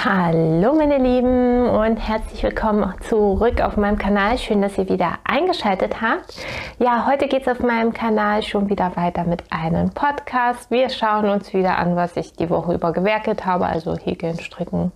Hallo meine Lieben und herzlich willkommen zurück auf meinem Kanal. Schön, dass ihr wieder eingeschaltet habt. Ja, heute geht es auf meinem Kanal schon wieder weiter mit einem Podcast. Wir schauen uns wieder an, was ich die Woche über gewerkelt habe. Also Häkeln, Stricken,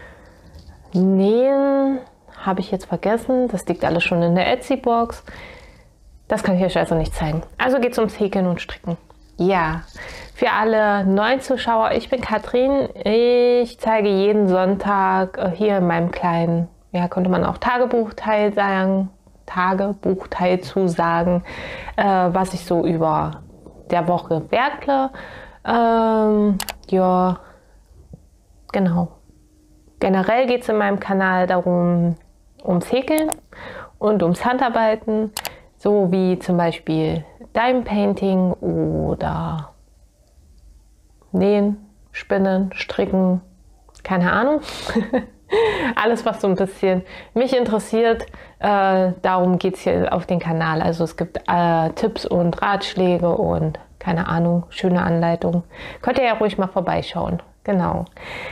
Nähen habe ich jetzt vergessen. Das liegt alles schon in der Etsy-Box. Das kann ich euch also nicht zeigen. Also geht es ums Häkeln und Stricken. Ja, für alle neuen Zuschauer, ich bin Katrin. Ich zeige jeden Sonntag hier in meinem kleinen, ja, könnte man auch Tagebuchteil sagen, Tagebuchteil zu sagen, was ich so über der Woche werkle. Ja, genau. Generell geht es in meinem Kanal darum, ums Häkeln und ums Handarbeiten, so wie zum Beispiel Diamond Painting oder Nähen, Spinnen, Stricken, keine Ahnung. Alles, was so ein bisschen mich interessiert, darum geht es hier auf dem Kanal. Also es gibt Tipps und Ratschläge und keine Ahnung, schöne Anleitungen. Könnt ihr ja ruhig mal vorbeischauen. Genau.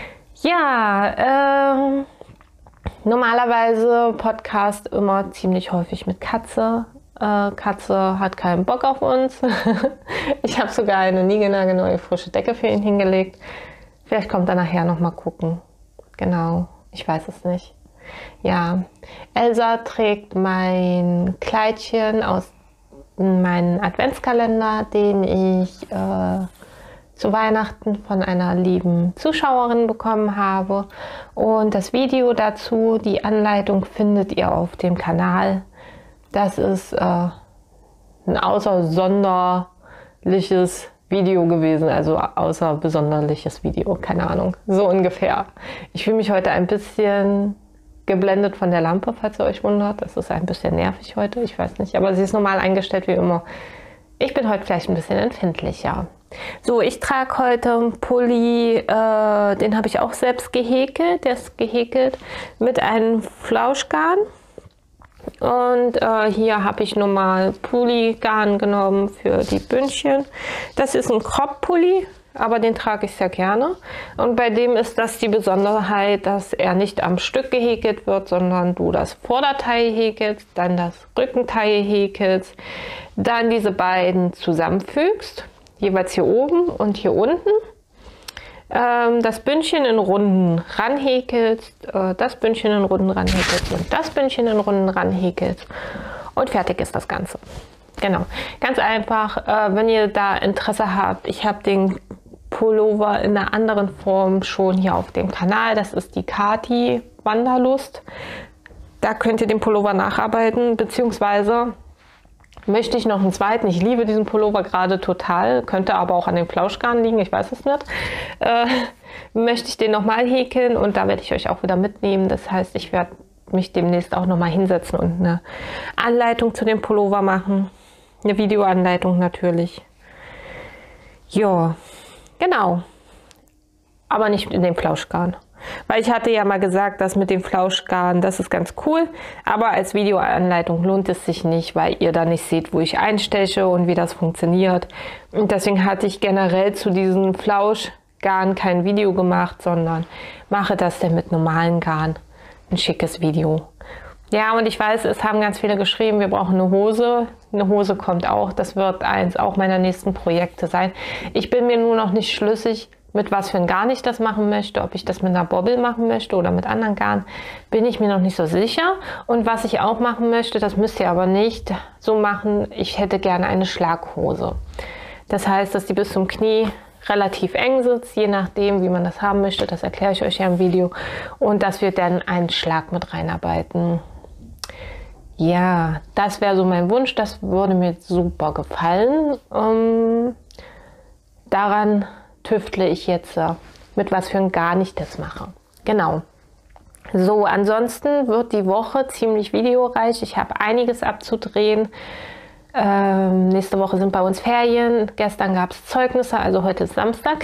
Ja, normalerweise Podcast immer ziemlich häufig mit Katze. Katze hat keinen Bock auf uns. Ich habe sogar eine niegelnagelneue frische Decke für ihn hingelegt. Vielleicht kommt er nachher noch mal gucken. Genau, ich weiß es nicht. Ja, Elsa trägt mein Kleidchen aus meinem Adventskalender, den ich zu Weihnachten von einer lieben Zuschauerin bekommen habe. Und das Video dazu, die Anleitung, findet ihr auf dem Kanal. Das ist ein außersonderliches Video gewesen, also außerbesonderliches Video, keine Ahnung, so ungefähr. Ich fühle mich heute ein bisschen geblendet von der Lampe, falls ihr euch wundert. Das ist ein bisschen nervig heute, ich weiß nicht, aber sie ist normal eingestellt wie immer. Ich bin heute vielleicht ein bisschen empfindlicher. So, ich trage heute einen Pulli, den habe ich auch selbst gehäkelt. Der ist gehäkelt mit einem Flauschgarn. Und hier habe ich nochmal Pulli-Garn genommen für die Bündchen. Das ist ein Crop-Pulli, aber den trage ich sehr gerne. Und bei dem ist das die Besonderheit, dass er nicht am Stück gehäkelt wird, sondern du das Vorderteil häkelst, dann das Rückenteil häkelst, dann diese beiden zusammenfügst, jeweils hier oben und hier unten. Das Bündchen in Runden ranhäkelst, das Bündchen in Runden ranhäkelst und das Bündchen in Runden ranhäkelst und fertig ist das Ganze. Genau, ganz einfach, wenn ihr da Interesse habt, ich habe den Pullover in einer anderen Form schon hier auf dem Kanal, das ist die Kati Wanderlust. Da könnt ihr den Pullover nacharbeiten, beziehungsweise möchte ich noch einen zweiten. Ich liebe diesen Pullover gerade total, könnte aber auch an den Flauschgarn liegen, ich weiß es nicht. Möchte ich den nochmal häkeln und da werde ich euch auch wieder mitnehmen. Das heißt, ich werde mich demnächst auch nochmal hinsetzen und eine Anleitung zu dem Pullover machen. Eine Videoanleitung natürlich. Ja, genau. Aber nicht in dem Flauschgarn. Weil ich hatte ja mal gesagt, dass mit dem Flauschgarn, das ist ganz cool, aber als Videoanleitung lohnt es sich nicht, weil ihr da nicht seht, wo ich einsteche und wie das funktioniert. Und deswegen hatte ich generell zu diesem Flauschgarn kein Video gemacht, sondern mache das dann mit normalen Garn. Ein schickes Video. Ja, und ich weiß, es haben ganz viele geschrieben, wir brauchen eine Hose. Eine Hose kommt auch, das wird eins auch meiner nächsten Projekte sein. Ich bin mir nur noch nicht schlüssig, mit was für ein Garn ich das machen möchte, ob ich das mit einer Bobbel machen möchte oder mit anderen Garn, bin ich mir noch nicht so sicher. Und was ich auch machen möchte, das müsst ihr aber nicht so machen, ich hätte gerne eine Schlaghose. Das heißt, dass die bis zum Knie relativ eng sitzt, je nachdem, wie man das haben möchte, das erkläre ich euch ja im Video. Und dass wir dann einen Schlag mit reinarbeiten. Ja, das wäre so mein Wunsch, das würde mir super gefallen. Daran tüftle ich jetzt, mit was für ein Garn ich das mache. Genau. So, ansonsten wird die Woche ziemlich videoreich. Ich habe einiges abzudrehen. Nächste Woche sind bei uns Ferien. Gestern gab es Zeugnisse, also heute ist Samstag.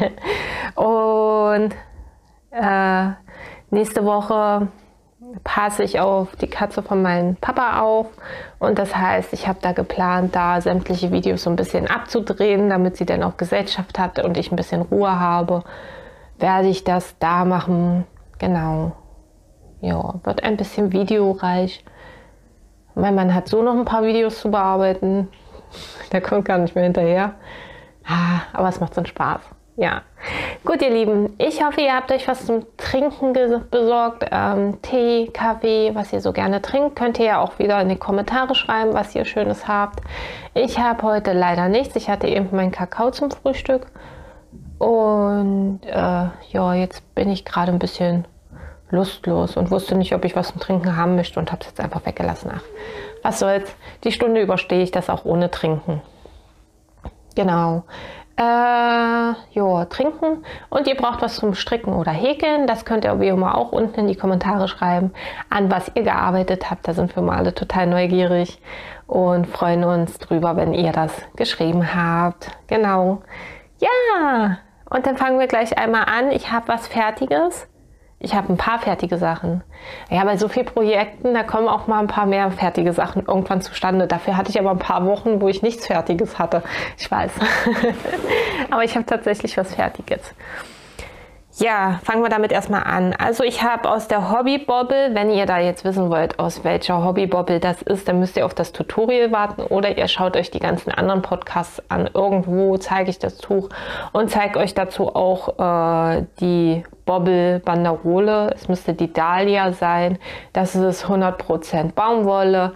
Und nächste Woche passe ich auf die Katze von meinem Papa auf und das heißt, ich habe da geplant, da sämtliche Videos so ein bisschen abzudrehen, damit sie dann auch Gesellschaft hat und ich ein bisschen Ruhe habe, werde ich das da machen. Genau. Ja, wird ein bisschen videoreich. Mein Mann hat so noch ein paar Videos zu bearbeiten. Der kommt gar nicht mehr hinterher. Aber es macht so einen Spaß. Ja. Gut, ihr Lieben, ich hoffe, ihr habt euch was zum Trinken besorgt. Tee, Kaffee, was ihr so gerne trinkt. Könnt ihr ja auch wieder in die Kommentare schreiben, was ihr Schönes habt. Ich habe heute leider nichts. Ich hatte eben meinen Kakao zum Frühstück. Und ja, jetzt bin ich gerade ein bisschen lustlos und wusste nicht, ob ich was zum Trinken haben möchte und habe es jetzt einfach weggelassen. Ach, was soll's. Die Stunde überstehe ich das auch ohne Trinken. Genau. Ja, trinken. Und ihr braucht was zum Stricken oder Häkeln. Das könnt ihr wie immer auch unten in die Kommentare schreiben, an was ihr gearbeitet habt. Da sind wir mal alle total neugierig und freuen uns drüber, wenn ihr das geschrieben habt. Genau. Ja, und dann fangen wir gleich einmal an. Ich habe was Fertiges. Ich habe ein paar fertige Sachen. Ja, bei so vielen Projekten, da kommen auch mal ein paar mehr fertige Sachen irgendwann zustande. Dafür hatte ich aber ein paar Wochen, wo ich nichts Fertiges hatte. Ich weiß. Aber ich habe tatsächlich was Fertiges. Ja, fangen wir damit erstmal an. Also ich habe aus der Hobby-Bobble, wenn ihr da jetzt wissen wollt, aus welcher Hobby-Bobble das ist, dann müsst ihr auf das Tutorial warten oder ihr schaut euch die ganzen anderen Podcasts an. Irgendwo zeige ich das Tuch und zeige euch dazu auch die Bobble-Banderole. Es müsste die Dahlia sein. Das ist 100% Baumwolle.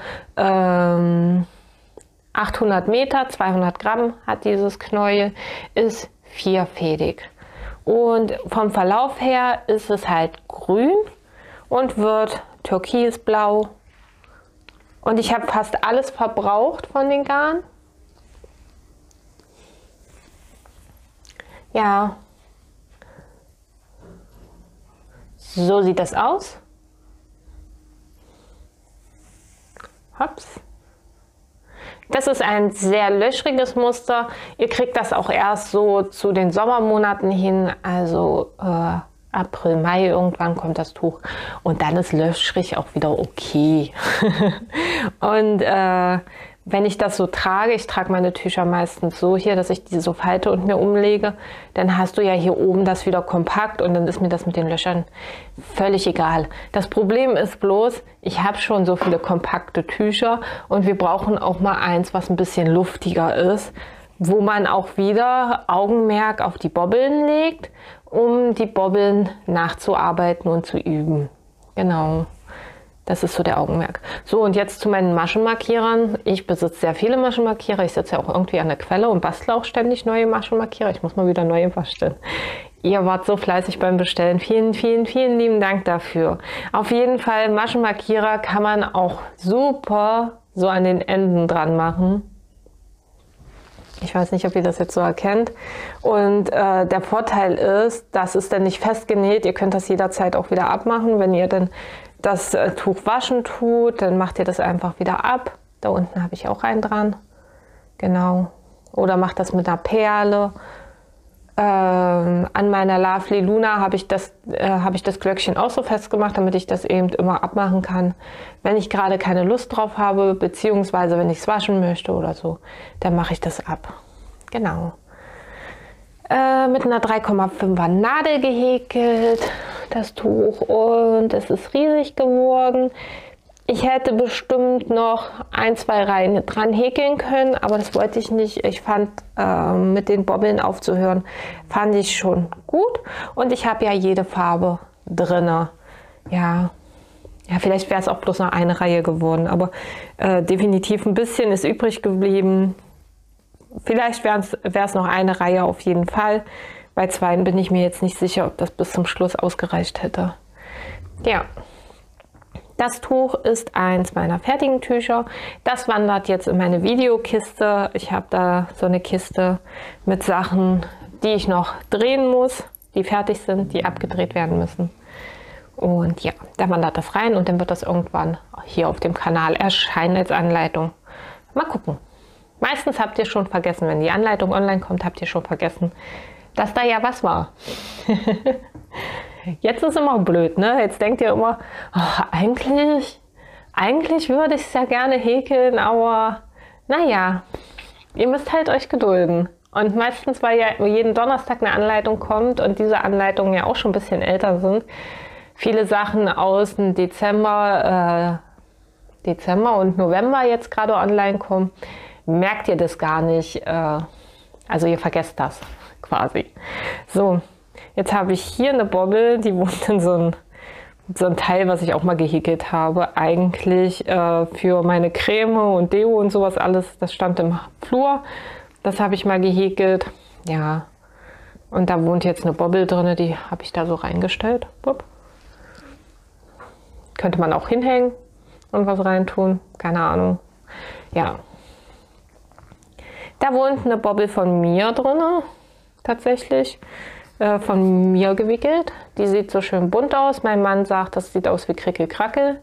800 Meter, 200 Gramm hat dieses Knäuel, ist vierfädig. Und vom Verlauf her ist es halt grün und wird türkisblau. Und ich habe fast alles verbraucht von den Garn. Ja. So sieht das aus. Hops. Das ist ein sehr löchriges Muster. Ihr kriegt das auch erst so zu den Sommermonaten hin, also April, Mai irgendwann kommt das Tuch und dann ist löchrig auch wieder okay. Und wenn ich das so trage, ich trage meine Tücher meistens so hier, dass ich die so falte und mir umlege, dann hast du ja hier oben das wieder kompakt und dann ist mir das mit den Löchern völlig egal. Das Problem ist bloß, ich habe schon so viele kompakte Tücher und wir brauchen auch mal eins, was ein bisschen luftiger ist, wo man auch wieder Augenmerk auf die Bobbeln legt, um die Bobbeln nachzuarbeiten und zu üben. Genau. Das ist so der Augenmerk. So, und jetzt zu meinen Maschenmarkierern. Ich besitze sehr viele Maschenmarkierer. Ich sitze ja auch irgendwie an der Quelle und bastle auch ständig neue Maschenmarkierer. Ich muss mal wieder neue basteln. Ihr wart so fleißig beim Bestellen. Vielen, vielen, vielen lieben Dank dafür. Auf jeden Fall, Maschenmarkierer kann man auch super so an den Enden dran machen. Ich weiß nicht, ob ihr das jetzt so erkennt. Und der Vorteil ist, das ist dann nicht festgenäht. Ihr könnt das jederzeit auch wieder abmachen, wenn ihr dann das Tuch waschen tut, dann macht ihr das einfach wieder ab. Da unten habe ich auch einen dran. Genau. Oder macht das mit einer Perle. An meiner Lovely Luna habe ich das Glöckchen auch so festgemacht, damit ich das eben immer abmachen kann. Wenn ich gerade keine Lust drauf habe, beziehungsweise wenn ich es waschen möchte oder so, dann mache ich das ab. Genau. Mit einer 3,5er Nadel gehäkelt, das Tuch, und es ist riesig geworden. Ich hätte bestimmt noch ein, zwei Reihen dran häkeln können, aber das wollte ich nicht. Ich fand, mit den Bobbeln aufzuhören, fand ich schon gut. Und ich habe ja jede Farbe drin. Ja, vielleicht wäre es auch bloß noch eine Reihe geworden, aber definitiv ein bisschen ist übrig geblieben. Vielleicht wäre es noch eine Reihe auf jeden Fall. Bei zweien bin ich mir jetzt nicht sicher, ob das bis zum Schluss ausgereicht hätte. Ja, das Tuch ist eins meiner fertigen Tücher. Das wandert jetzt in meine Videokiste. Ich habe da so eine Kiste mit Sachen, die ich noch drehen muss, die fertig sind, die abgedreht werden müssen. Und ja, da wandert das rein und dann wird das irgendwann hier auf dem Kanal erscheinen als Anleitung. Mal gucken. Meistens habt ihr schon vergessen, wenn die Anleitung online kommt, habt ihr schon vergessen, dass da ja was war. Jetzt ist immer blöd, ne? Jetzt denkt ihr immer, oh, eigentlich würde ich es ja gerne häkeln, aber naja, ihr müsst halt euch gedulden. Und meistens, weil ja jeden Donnerstag eine Anleitung kommt und diese Anleitungen ja auch schon ein bisschen älter sind, viele Sachen aus dem Dezember und November jetzt gerade online kommen, merkt ihr das gar nicht. Also ihr vergesst das quasi. So, jetzt habe ich hier eine Bobbel, die wohnt in so ein Teil, was ich auch mal gehäkelt habe. Eigentlich für meine Creme und Deo und sowas alles. Das stand im Flur. Das habe ich mal gehäkelt. Ja, und da wohnt jetzt eine Bobbel drin, die habe ich da so reingestellt. Bup. Könnte man auch hinhängen und was reintun. Keine Ahnung. Ja. Da wohnt eine Bobbel von mir drin, tatsächlich. Von mir gewickelt. Die sieht so schön bunt aus. Mein Mann sagt, das sieht aus wie Krickel-Krackel.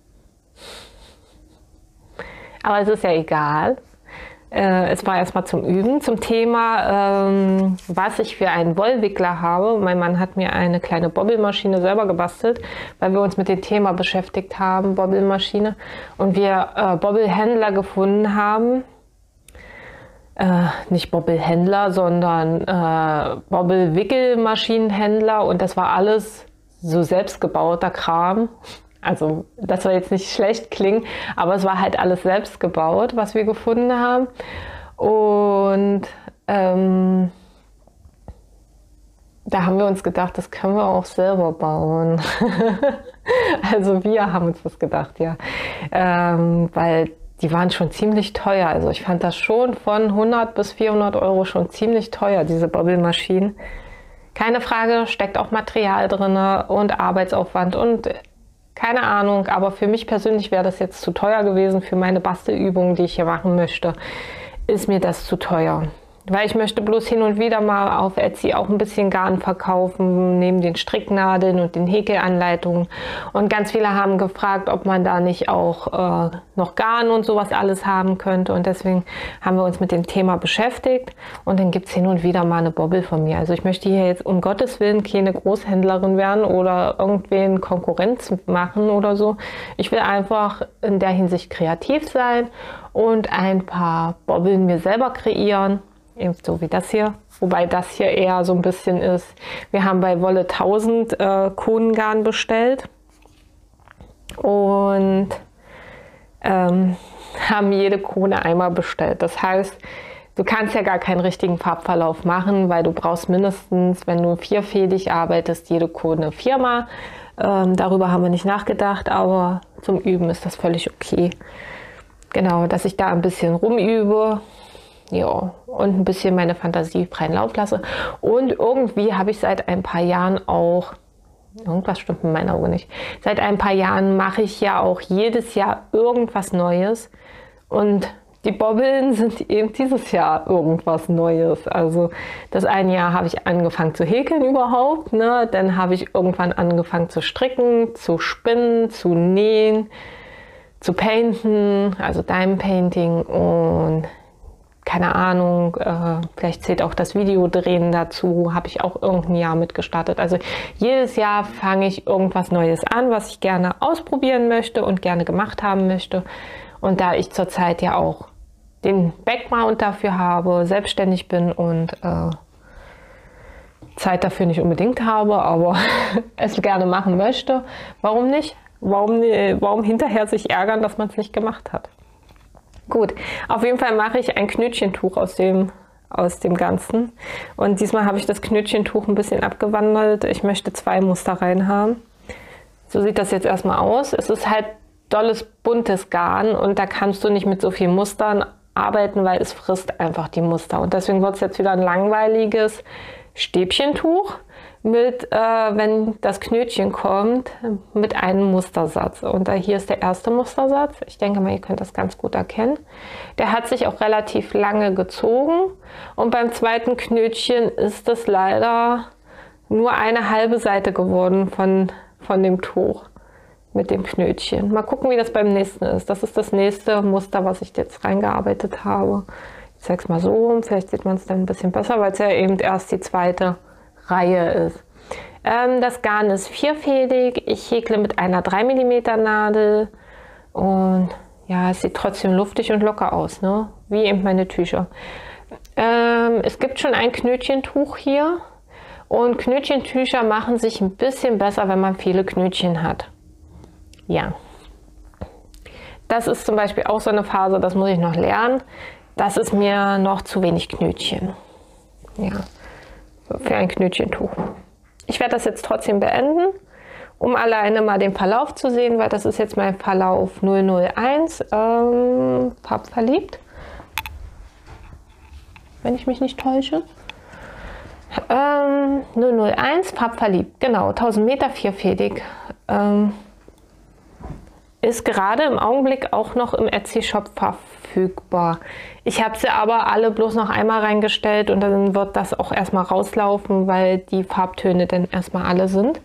Aber es ist ja egal. Es war erstmal zum Üben. Zum Thema, was ich für einen Wollwickler habe. Mein Mann hat mir eine kleine Bobbelmaschine selber gebastelt, weil wir uns mit dem Thema beschäftigt haben, Bobbelmaschine. Und wir Bobbelhändler gefunden haben. Nicht Bobbelhändler, sondern Bobbelwickelmaschinenhändler, und das war alles so selbstgebauter Kram. Also das soll jetzt nicht schlecht klingen, aber es war halt alles selbst gebaut, was wir gefunden haben. Und da haben wir uns gedacht, das können wir auch selber bauen. Also wir haben uns das gedacht, ja, weil die waren schon ziemlich teuer. Also ich fand das schon von 100 bis 400 Euro schon ziemlich teuer, diese Bobbelmaschinen. Keine Frage, steckt auch Material drin und Arbeitsaufwand und keine Ahnung. Aber für mich persönlich wäre das jetzt zu teuer gewesen. Für meine Bastelübungen, die ich hier machen möchte, ist mir das zu teuer. Weil ich möchte bloß hin und wieder mal auf Etsy auch ein bisschen Garn verkaufen, neben den Stricknadeln und den Häkelanleitungen. Und ganz viele haben gefragt, ob man da nicht auch noch Garn und sowas alles haben könnte. Und deswegen haben wir uns mit dem Thema beschäftigt. Und dann gibt es hin und wieder mal eine Bobbel von mir. Also ich möchte hier jetzt um Gottes Willen keine Großhändlerin werden oder irgendwen Konkurrenz machen oder so. Ich will einfach in der Hinsicht kreativ sein und ein paar Bobbeln mir selber kreieren. So wie das hier, wobei das hier eher so ein bisschen ist. Wir haben bei Wolle 1000 Konengarn bestellt und haben jede Kone einmal bestellt. Das heißt, du kannst ja gar keinen richtigen Farbverlauf machen, weil du brauchst mindestens, wenn du vierfädig arbeitest, jede Kone viermal. Darüber haben wir nicht nachgedacht, aber zum Üben ist das völlig okay. Genau, dass ich da ein bisschen rumübe. Ja, und ein bisschen meine Fantasie freien Lauf lasse. Und irgendwie habe ich seit ein paar Jahren auch, irgendwas stimmt in meinen Augen nicht, seit ein paar Jahren mache ich ja auch jedes Jahr irgendwas Neues. Und die Bobbeln sind eben dieses Jahr irgendwas Neues. Also das eine Jahr habe ich angefangen zu häkeln überhaupt, ne? Dann habe ich irgendwann angefangen zu stricken, zu spinnen, zu nähen, zu painten, also Diamond Painting und keine Ahnung, vielleicht zählt auch das Videodrehen dazu, habe ich auch irgendein Jahr mitgestartet. Also jedes Jahr fange ich irgendwas Neues an, was ich gerne ausprobieren möchte und gerne gemacht haben möchte. Und da ich zurzeit ja auch den Background dafür habe, selbstständig bin und Zeit dafür nicht unbedingt habe, aber es gerne machen möchte, warum nicht? Warum hinterher sich ärgern, dass man es nicht gemacht hat? Gut, auf jeden Fall mache ich ein Knötchentuch aus dem Ganzen. Und diesmal habe ich das Knötchentuch ein bisschen abgewandelt. Ich möchte 2 Muster rein haben. So sieht das jetzt erstmal aus. Es ist halt dolles, buntes Garn und da kannst du nicht mit so vielen Mustern arbeiten, weil es frisst einfach die Muster. Und deswegen wird es jetzt wieder ein langweiliges Stäbchentuch mit, wenn das Knötchen kommt, mit einem Mustersatz. Und hier ist der erste Mustersatz. Ich denke mal, ihr könnt das ganz gut erkennen. Der hat sich auch relativ lange gezogen. Und beim zweiten Knötchen ist es leider nur eine halbe Seite geworden von dem Tuch mit dem Knötchen. Mal gucken, wie das beim nächsten ist. Das ist das nächste Muster, was ich jetzt reingearbeitet habe. Ich zeige es mal so rum. Vielleicht sieht man es dann ein bisschen besser, weil es ja eben erst die zweite Reihe ist. Das Garn ist vierfädig. Ich häkle mit einer 3 mm Nadel und ja, es sieht trotzdem luftig und locker aus, ne? Wie eben meine Tücher. Es gibt schon ein Knötchentuch hier Und Knötchentücher machen sich ein bisschen besser, wenn man viele Knötchen hat. Ja. Das ist zum Beispiel auch so eine Phase, das muss ich noch lernen. Das ist mir noch zu wenig Knötchen. Ja, für ein Knötchentuch. Ich werde das jetzt trotzdem beenden, um alleine mal den Verlauf zu sehen, weil das ist jetzt mein Verlauf 001, farbverliebt, wenn ich mich nicht täusche. 001, farbverliebt, genau, 1000 Meter, vierfädig. Ist gerade im Augenblick auch noch im Etsy-Shop verfügbar. Ich habe sie aber alle bloß noch einmal reingestellt und dann wird das auch erstmal rauslaufen, weil die Farbtöne dann erstmal alle sind.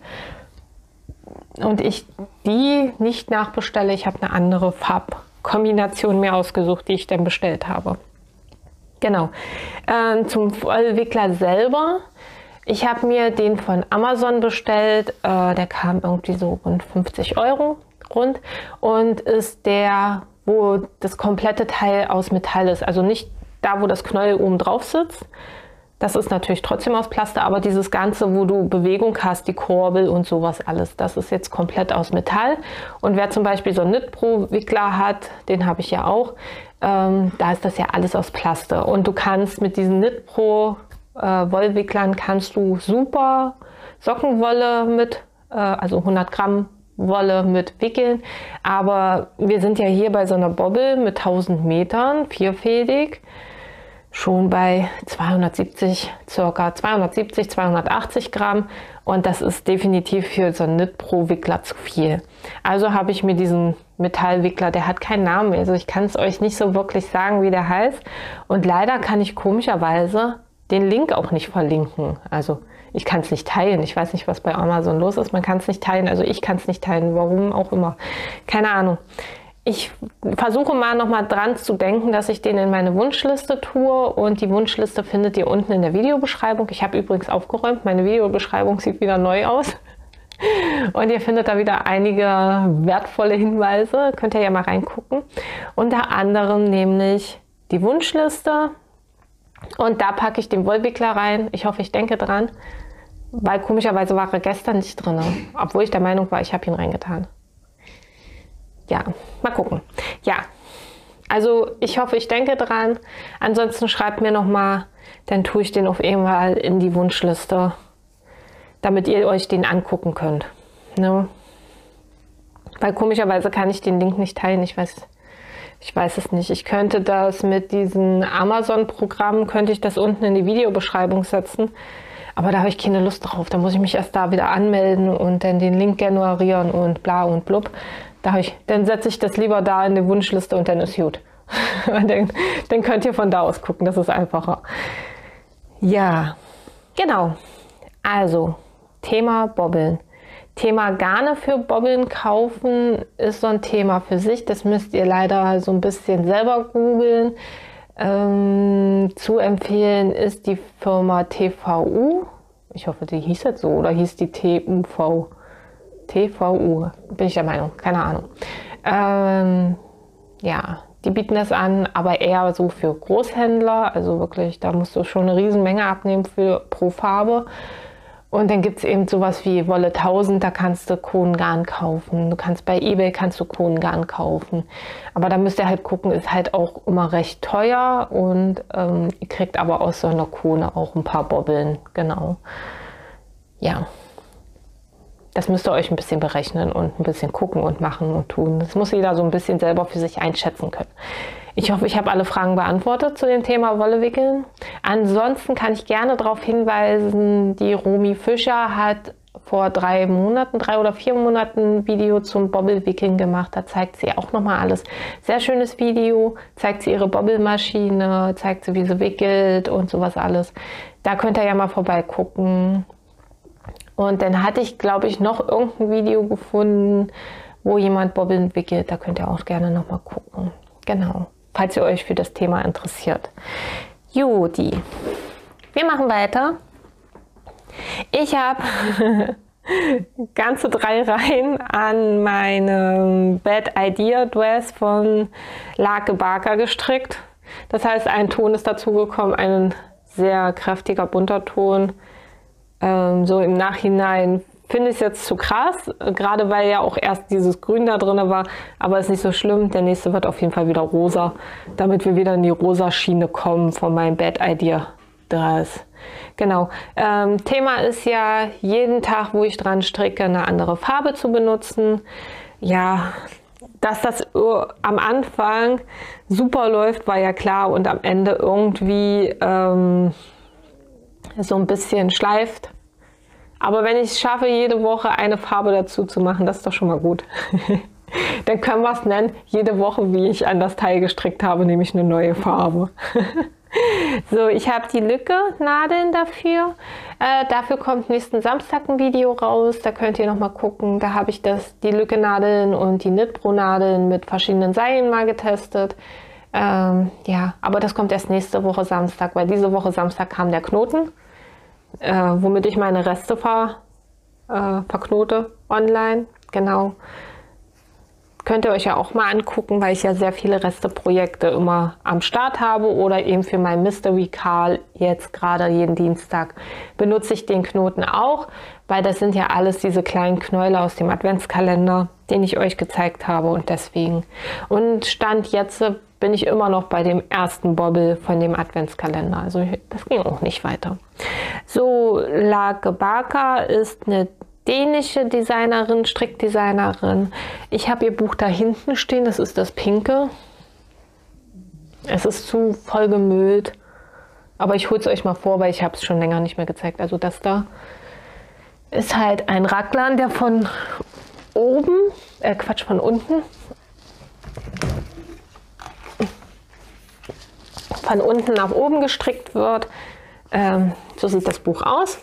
Und ich die nicht nachbestelle. Ich habe eine andere Farbkombination mir ausgesucht, die ich dann bestellt habe. Genau. Zum Vollwickler selber. Ich habe mir den von Amazon bestellt. Der kam irgendwie so rund 50 Euro rund und ist der, wo das komplette Teil aus Metall ist. Also nicht da, wo das Knäuel oben drauf sitzt. Das ist natürlich trotzdem aus Plaster, aber dieses Ganze, wo du Bewegung hast, die Kurbel und sowas alles, das ist jetzt komplett aus Metall. Und wer zum Beispiel so einen Knit-Pro-Wickler hat, den habe ich ja auch, da ist das ja alles aus Plaster. Und du kannst mit diesen Knit-Pro Wollwicklern kannst du super Sockenwolle mit, also 100 Gramm Wolle mit wickeln. Aber wir sind ja hier bei so einer Bobbel mit 1000 Metern, vierfädig, schon bei 270, circa 270, 280 Gramm. Und das ist definitiv für so einen Knit-Pro-Wickler zu viel. Also habe ich mir diesen Metallwickler, der hat keinen Namen, also ich kann es euch nicht so wirklich sagen, wie der heißt. Und leider kann ich komischerweise den Link auch nicht verlinken. Also ich kann es nicht teilen. Ich weiß nicht, was bei Amazon los ist. Man kann es nicht teilen. Also ich kann es nicht teilen. Warum auch immer. Keine Ahnung. Ich versuche mal noch mal dran zu denken, dass ich den in meine Wunschliste tue. Und die Wunschliste findet ihr unten in der Videobeschreibung. Ich habe übrigens aufgeräumt. Meine Videobeschreibung sieht wieder neu aus. Und ihr findet da wieder einige wertvolle Hinweise. Könnt ihr ja mal reingucken. Unter anderem nämlich die Wunschliste. Und da packe ich den Wollwickler rein. Ich hoffe, ich denke dran. Weil komischerweise war er gestern nicht drin. Obwohl ich der Meinung war, ich habe ihn reingetan. Ja, mal gucken. Ja, also ich hoffe, ich denke dran. Ansonsten schreibt mir nochmal, dann tue ich den auf jeden Fall in die Wunschliste, damit ihr euch den angucken könnt. Ne? Weil komischerweise kann ich den Link nicht teilen. Ich weiß es nicht. Ich könnte das mit diesen Amazon-Programmen, könnte ich das unten in die Videobeschreibung setzen. Aber da habe ich keine Lust drauf. Da muss ich mich erst da wieder anmelden und dann den Link generieren und bla und blub. Dann setze ich das lieber da in die Wunschliste und dann ist gut. Und dann könnt ihr von da aus gucken. Das ist einfacher. Ja, genau. Also, Thema Bobbeln. Thema Garne für Bobbeln kaufen ist so ein Thema für sich. Das müsst ihr leider so ein bisschen selber googeln. Zu empfehlen ist die Firma TVU. Ich hoffe, die hieß jetzt so oder hieß die TUV? TVU, bin ich der Meinung, keine Ahnung. Ja, die bieten das an, aber eher so für Großhändler. Also wirklich, da musst du schon eine Riesenmenge abnehmen pro Farbe. Und dann gibt es eben sowas wie Wolle 1000, da kannst du Konengarn kaufen. Du kannst bei eBay Konengarn kaufen. Aber da müsst ihr halt gucken, ist halt auch immer recht teuer und ihr kriegt aber aus so einer Kone auch ein paar Bobbeln. Genau. Ja. Das müsst ihr euch ein bisschen berechnen und ein bisschen gucken und machen und tun. Das muss jeder so ein bisschen selber für sich einschätzen können. Ich hoffe, ich habe alle Fragen beantwortet zu dem Thema Wolle wickeln. Ansonsten kann ich gerne darauf hinweisen, die Romy Fischer hat vor 3 oder 4 Monaten ein Video zum Bobbelwickeln gemacht. Da zeigt sie auch nochmal alles. Sehr schönes Video. Zeigt sie ihre Bobbelmaschine, zeigt sie, wie sie wickelt und sowas alles. Da könnt ihr ja mal vorbeigucken. Und dann hatte ich, glaube ich, noch irgendein Video gefunden, wo jemand Bobbeln wickelt. Da könnt ihr auch gerne nochmal gucken. Genau. Falls ihr euch für das Thema interessiert. Juti, wir machen weiter. Ich habe ganze 3 Reihen an meinem Bad Idea Dress von Lake Barker gestrickt. Das heißt, ein Ton ist dazu gekommen, ein sehr kräftiger bunter Ton. So im Nachhinein finde ich es jetzt zu krass, gerade weil ja auch erst dieses Grün da drin war, aber ist nicht so schlimm. Der nächste wird auf jeden Fall wieder rosa, damit wir wieder in die rosa Schiene kommen von meinem Bad Idea Dress. Genau. Thema ist ja, jeden Tag, wo ich dran stricke, eine andere Farbe zu benutzen. Ja, dass das am Anfang super läuft, war ja klar, und am Ende irgendwie so ein bisschen schleift. Aber wenn ich es schaffe, jede Woche eine Farbe dazu zu machen, das ist doch schon mal gut. Dann können wir es nennen, jede Woche, wie ich an das Teil gestrickt habe, nehme ich eine neue Farbe. So, ich habe die Lücke-Nadeln dafür. Dafür kommt nächsten Samstag ein Video raus. Da könnt ihr noch mal gucken. Da habe ich die Lücke-Nadeln und die Knitpro-Nadeln mit verschiedenen Seilen mal getestet. Ja, aber das kommt erst nächste Woche Samstag, weil diese Woche Samstag kam der Knoten, womit ich meine Reste verknote online. Genau. Könnt ihr euch ja auch mal angucken, weil ich ja sehr viele Resteprojekte immer am Start habe, oder eben für mein Mystery Carl jetzt gerade jeden Dienstag benutze ich den Knoten auch, weil das sind ja alles diese kleinen Knäule aus dem Adventskalender, den ich euch gezeigt habe, und deswegen. Und Stand jetzt bin ich immer noch bei dem ersten Bobbel von dem Adventskalender, also das ging auch nicht weiter. So, Lake Barker ist eine dänische Designerin, Strickdesignerin. Ich habe ihr Buch da hinten stehen, das ist das Pinke. Es ist zu voll gemüllt, aber ich hole es euch mal vor, weil ich habe es schon länger nicht mehr gezeigt. Also das da ist halt ein Raglan, der von oben, von unten, von unten nach oben gestrickt wird. So sieht das Buch aus.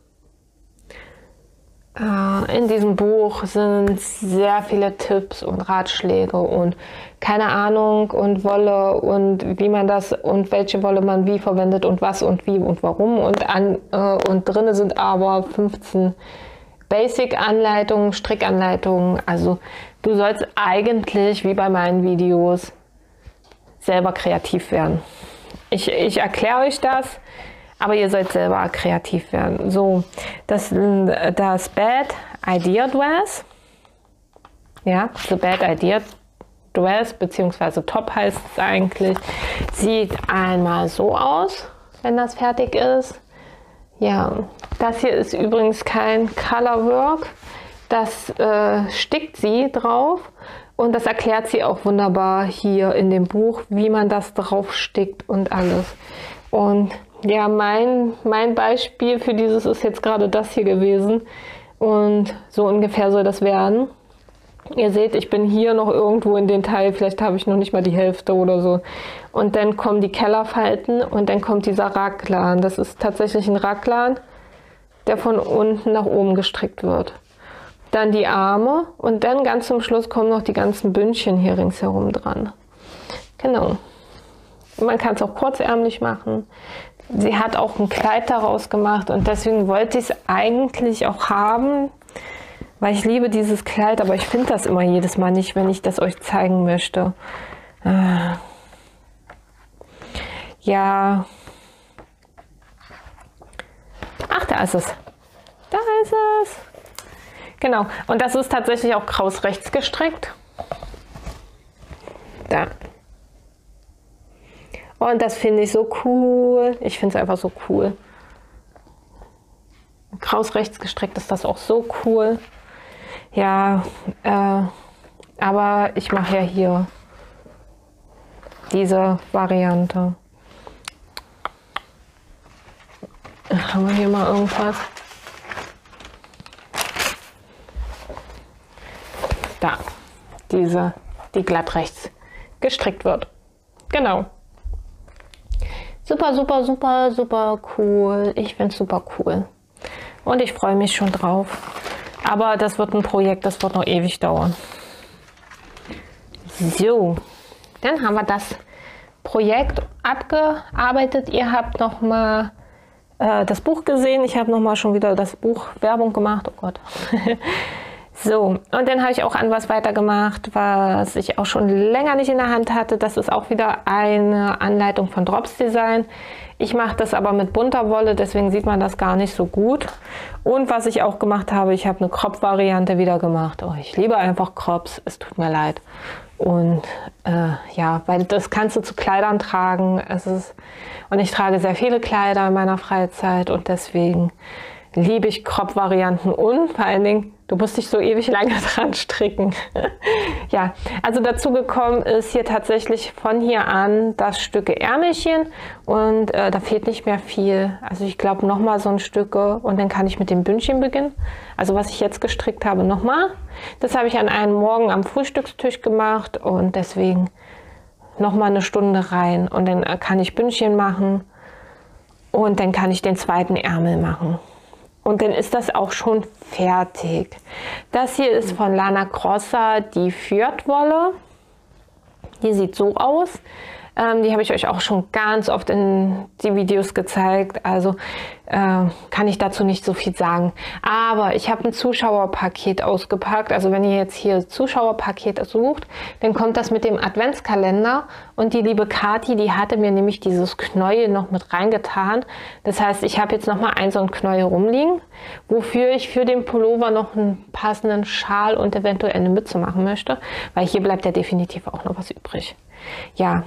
In diesem Buch sind sehr viele Tipps und Ratschläge und keine Ahnung und Wolle und wie man das und welche Wolle man wie verwendet und was und wie und warum, und drin sind aber 15 Basic-Anleitungen, Strickanleitungen. Also du sollst eigentlich, wie bei meinen Videos, selber kreativ werden. Ich erkläre euch das, aber ihr sollt selber kreativ werden. So, das Bad Idea Dress, ja, The Bad Idea Dress, beziehungsweise Top heißt es eigentlich, sieht einmal so aus, wenn das fertig ist. Ja, das hier ist übrigens kein Colorwork, das stickt sie drauf, und das erklärt sie auch wunderbar hier in dem Buch, wie man das drauf stickt und alles. Und ja, mein Beispiel für dieses ist jetzt gerade das hier gewesen, und so ungefähr soll das werden. Ihr seht, ich bin hier noch irgendwo in den Teil, vielleicht habe ich noch nicht mal die Hälfte oder so. Und dann kommen die Kellerfalten und dann kommt dieser Raglan. Das ist tatsächlich ein Raglan, der von unten nach oben gestrickt wird. Dann die Arme und dann ganz zum Schluss kommen noch die ganzen Bündchen hier ringsherum dran. Genau. Man kann es auch kurzärmlich machen. Sie hat auch ein Kleid daraus gemacht, und deswegen wollte ich es eigentlich auch haben, weil ich liebe dieses Kleid, aber ich finde das immer jedes Mal nicht, wenn ich das euch zeigen möchte. Ja. Ach, da ist es. Da ist es. Genau. Und das ist tatsächlich auch kraus rechts gestrickt. Da. Und das finde ich so cool. Ich finde es einfach so cool. Kraus rechts gestrickt ist das auch so cool. Ja, aber ich mache ja hier diese Variante. Haben wir hier mal irgendwas? Da, die glatt rechts gestrickt wird. Genau. Super, super, super, super cool. Ich finde es super cool. Und ich freue mich schon drauf. Aber das wird ein Projekt, das wird noch ewig dauern. So, dann haben wir das Projekt abgearbeitet. Ihr habt noch mal das Buch gesehen. Ich habe noch mal schon wieder das Buch Werbung gemacht. Oh Gott. So, und dann habe ich auch an was weitergemacht, was ich auch schon länger nicht in der Hand hatte. Das ist auch wieder eine Anleitung von Drops Design. Ich mache das aber mit bunter Wolle, deswegen sieht man das gar nicht so gut. Und was ich auch gemacht habe, ich habe eine Crop-Variante wieder gemacht. Oh, ich liebe einfach Crops, es tut mir leid. Und ja, weil das kannst du zu Kleidern tragen. Und ich trage sehr viele Kleider in meiner Freizeit und deswegen liebe ich Crop-Varianten und vor allen Dingen, du musst dich so ewig lange dran stricken. Ja, also dazu gekommen ist hier tatsächlich von hier an das Stücke Ärmelchen und da fehlt nicht mehr viel. Also ich glaube nochmal so ein Stücke und dann kann ich mit dem Bündchen beginnen. Also was ich jetzt gestrickt habe nochmal. Das habe ich an einem Morgen am Frühstückstisch gemacht und deswegen nochmal eine Stunde rein und dann kann ich Bündchen machen und dann kann ich den zweiten Ärmel machen. Und dann ist das auch schon fertig. Das hier ist von Lana Grossa die Fjordwolle. Die sieht so aus. Die habe ich euch auch schon ganz oft in die Videos gezeigt. Also kann ich dazu nicht so viel sagen. Aber ich habe ein Zuschauerpaket ausgepackt. Also wenn ihr jetzt hier Zuschauerpaket sucht, dann kommt das mit dem Adventskalender. Und die liebe Kathi, die hatte mir nämlich dieses Knäuel noch mit reingetan. Das heißt, ich habe jetzt noch mal so ein Knäuel rumliegen, wofür ich für den Pullover noch einen passenden Schal und eventuell eine Mütze machen möchte. Weil hier bleibt ja definitiv auch noch was übrig. Ja.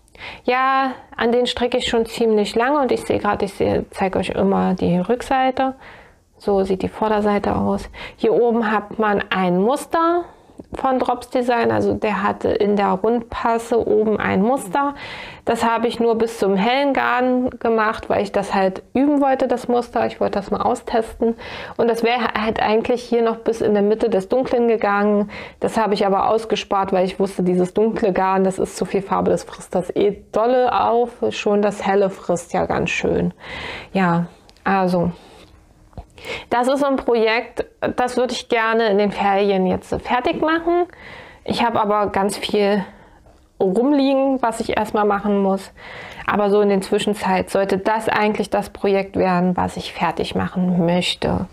Ja, an den stricke ich schon ziemlich lange und ich sehe gerade, zeige euch immer die Rückseite. So sieht die Vorderseite aus. Hier oben hat man ein Muster von Drops Design, also der hatte in der Rundpasse oben ein Muster. Das habe ich nur bis zum hellen Garn gemacht, weil ich das halt üben wollte, das Muster. Ich wollte das mal austesten und das wäre halt eigentlich hier noch bis in der Mitte des Dunklen gegangen. Das habe ich aber ausgespart, weil ich wusste, dieses dunkle Garn, das ist zu viel Farbe, das frisst das eh dolle auf. Schon das helle frisst ja ganz schön. Ja, also das ist so ein Projekt, das würde ich gerne in den Ferien jetzt fertig machen. Ich habe aber ganz viel rumliegen, was ich erstmal machen muss. Aber so in der Zwischenzeit sollte das eigentlich das Projekt werden, was ich fertig machen möchte.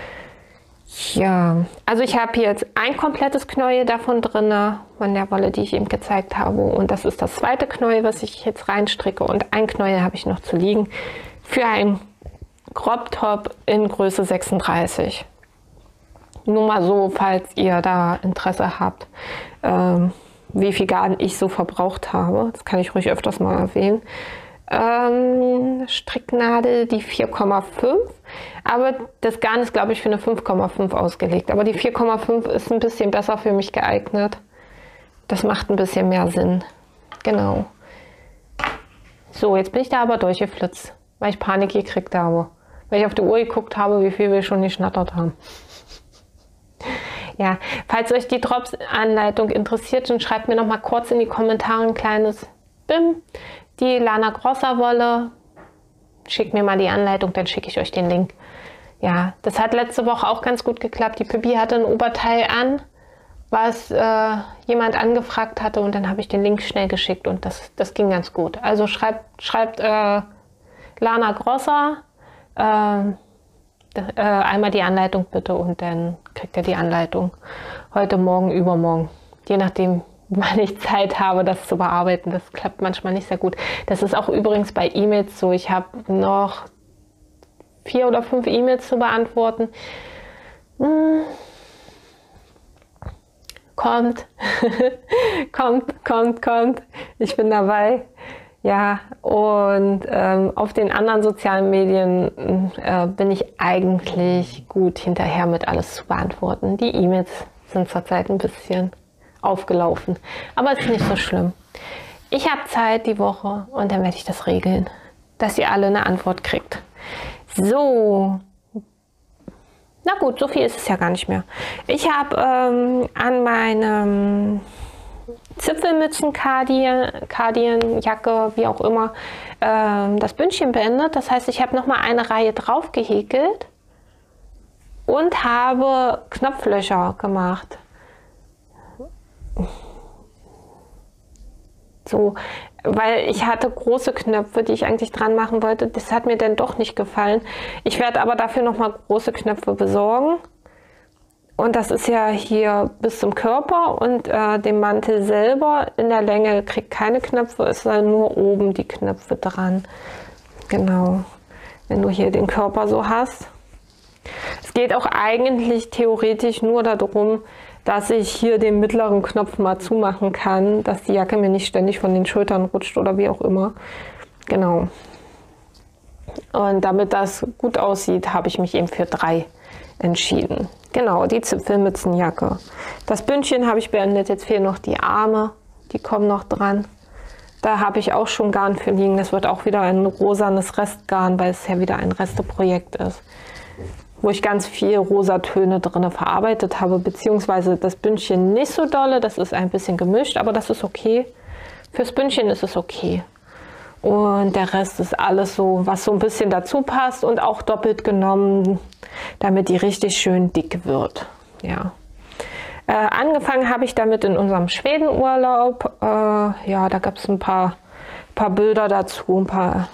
Ja, also ich habe jetzt ein komplettes Knäuel davon drin, von der Wolle, die ich eben gezeigt habe. Und das ist das zweite Knäuel, was ich jetzt reinstricke. Und ein Knäuel habe ich noch zu liegen für ein Crop Top in Größe 36. Nur mal so, falls ihr da Interesse habt, wie viel Garn ich so verbraucht habe. Das kann ich ruhig öfters mal erwähnen. Stricknadel die 4,5. Aber das Garn ist, glaube ich, für eine 5,5 ausgelegt. Aber die 4,5 ist ein bisschen besser für mich geeignet. Das macht ein bisschen mehr Sinn. Genau. So, jetzt bin ich da aber durchgeflitzt, weil ich Panik gekriegt habe. Weil ich auf die Uhr geguckt habe, wie viel wir schon geschnattert haben. Ja, falls euch die Drops-Anleitung interessiert, dann schreibt mir noch mal kurz in die Kommentare ein kleines Bim. Die Lana Grossa Wolle. Schickt mir mal die Anleitung, dann schicke ich euch den Link. Ja, das hat letzte Woche auch ganz gut geklappt. Die Pippi hatte ein Oberteil an, was jemand angefragt hatte und dann habe ich den Link schnell geschickt und das ging ganz gut. Also schreibt Lana Grossa einmal die Anleitung bitte und dann kriegt ihr die Anleitung heute, morgen, übermorgen. Je nachdem, wann ich Zeit habe, das zu bearbeiten. Das klappt manchmal nicht sehr gut. Das ist auch übrigens bei E-Mails so. Ich habe noch 4 oder 5 E-Mails zu beantworten. Kommt, kommt. Ich bin dabei. Ja, und auf den anderen sozialen Medien bin ich eigentlich gut hinterher mit alles zu beantworten. Die E-Mails sind zurzeit ein bisschen aufgelaufen, aber es ist nicht so schlimm. Ich habe Zeit die Woche und dann werde ich das regeln, dass ihr alle eine Antwort kriegt. So, na gut, so viel ist es ja gar nicht mehr. Ich habe an meinem Zipfelmützen, Kardien, Jacke, wie auch immer, das Bündchen beendet. Das heißt, ich habe noch mal eine Reihe drauf gehäkelt und habe Knopflöcher gemacht. So, weil ich hatte große Knöpfe, die ich eigentlich dran machen wollte. Das hat mir dann doch nicht gefallen. Ich werde aber dafür noch mal große Knöpfe besorgen. Und das ist ja hier bis zum Körper und dem Mantel selber in der Länge kriegt keine Knöpfe, ist da nur oben die Knöpfe dran. Genau, wenn du hier den Körper so hast. Es geht auch eigentlich theoretisch nur darum, dass ich hier den mittleren Knopf mal zumachen kann, dass die Jacke mir nicht ständig von den Schultern rutscht oder wie auch immer. Genau. Und damit das gut aussieht, habe ich mich eben für 3 entschieden. Genau, die Zipfelmützenjacke. Das Bündchen habe ich beendet, jetzt fehlen noch die Arme, die kommen noch dran. Da habe ich auch schon Garn für liegen. Das wird auch wieder ein rosanes Restgarn, weil es ja wieder ein Resteprojekt ist, wo ich ganz viel Rosatöne drin verarbeitet habe, beziehungsweise das Bündchen nicht so dolle, das ist ein bisschen gemischt, aber das ist okay. Fürs Bündchen ist es okay. Und der Rest ist alles so, was so ein bisschen dazu passt und auch doppelt genommen, damit die richtig schön dick wird. Ja. Angefangen habe ich damit in unserem Schwedenurlaub. Ja, da gab es ein paar Bilder dazu, ein paar,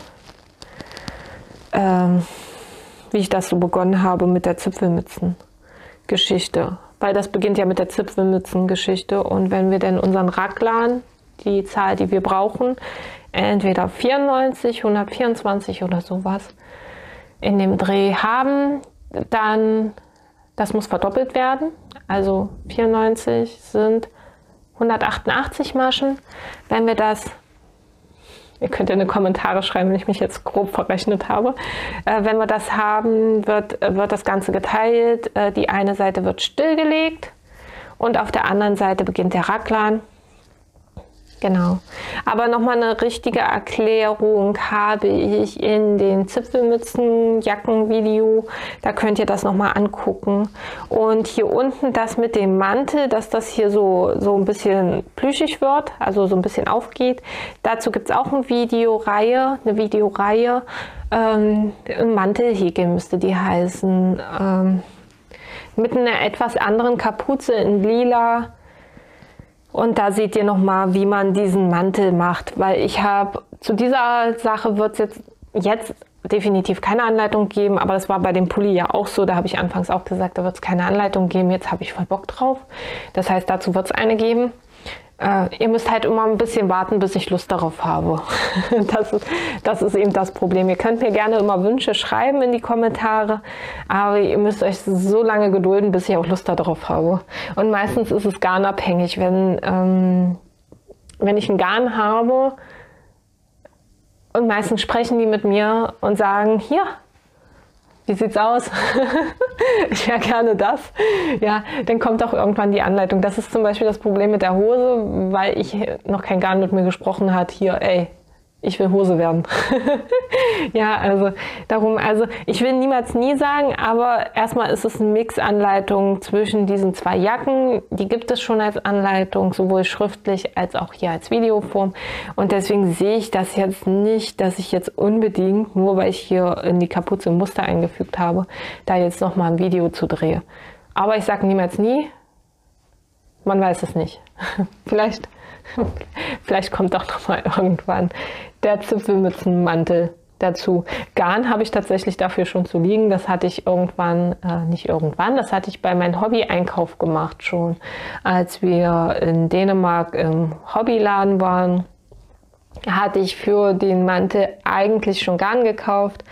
wie ich das so begonnen habe mit der Zipfelmützengeschichte. Weil das beginnt ja mit der Zipfelmützengeschichte. Und wenn wir dann unseren Raglan, die Zahl, die wir brauchen, entweder 94, 124 oder sowas in dem Dreh haben, dann, das muss verdoppelt werden. Also 94 sind 188 Maschen. Wenn wir das, ihr könnt ja in die Kommentare schreiben, wenn ich mich jetzt grob verrechnet habe. Wenn wir das haben, wird das Ganze geteilt. Die eine Seite wird stillgelegt und auf der anderen Seite beginnt der Raglan. Genau. Aber nochmal eine richtige Erklärung habe ich in den Zipfelmützenjacken-Video. Da könnt ihr das nochmal angucken. Und hier unten das mit dem Mantel, dass das hier so ein bisschen plüschig wird, also so ein bisschen aufgeht. Dazu gibt es auch eine Videoreihe. Mantelhäkel müsste die heißen. Mit einer etwas anderen Kapuze in lila. Und da seht ihr nochmal, wie man diesen Mantel macht, weil ich habe, zu dieser Sache wird es jetzt definitiv keine Anleitung geben, aber das war bei dem Pulli ja auch so, da habe ich anfangs auch gesagt, da wird es keine Anleitung geben, jetzt habe ich voll Bock drauf. Das heißt, dazu wird es eine geben. Ihr müsst halt immer ein bisschen warten, bis ich Lust darauf habe. Das ist eben das Problem. Ihr könnt mir gerne immer Wünsche schreiben in die Kommentare, aber ihr müsst euch so lange gedulden, bis ich auch Lust darauf habe. Und meistens ist es garnabhängig. Wenn ich ein Garn habe und meistens sprechen die mit mir und sagen, hier, wie sieht's aus? Ich wäre gerne das. Ja, dann kommt auch irgendwann die Anleitung. Das ist zum Beispiel das Problem mit der Hose, weil ich noch kein Garn mit mir gesprochen hat. Hier, ey, ich will Hose werden. Ja, also darum, also ich will niemals nie sagen, aber erstmal ist es eine Mix-Anleitung zwischen diesen 2 Jacken. Die gibt es schon als Anleitung, sowohl schriftlich als auch hier als Videoform. Und deswegen sehe ich das jetzt nicht, dass ich jetzt unbedingt, nur weil ich hier in die Kapuze ein Muster eingefügt habe, da jetzt nochmal ein Video zu drehe. Aber ich sage niemals nie, man weiß es nicht. Vielleicht kommt auch noch mal irgendwann der Zipfelmützenmantel dazu. Garn habe ich tatsächlich dafür schon zu liegen. Das hatte ich das hatte ich bei meinem Hobby-Einkauf gemacht schon, als wir in Dänemark im Hobbyladen waren. Hatte ich für den Mantel eigentlich schon Garn gekauft.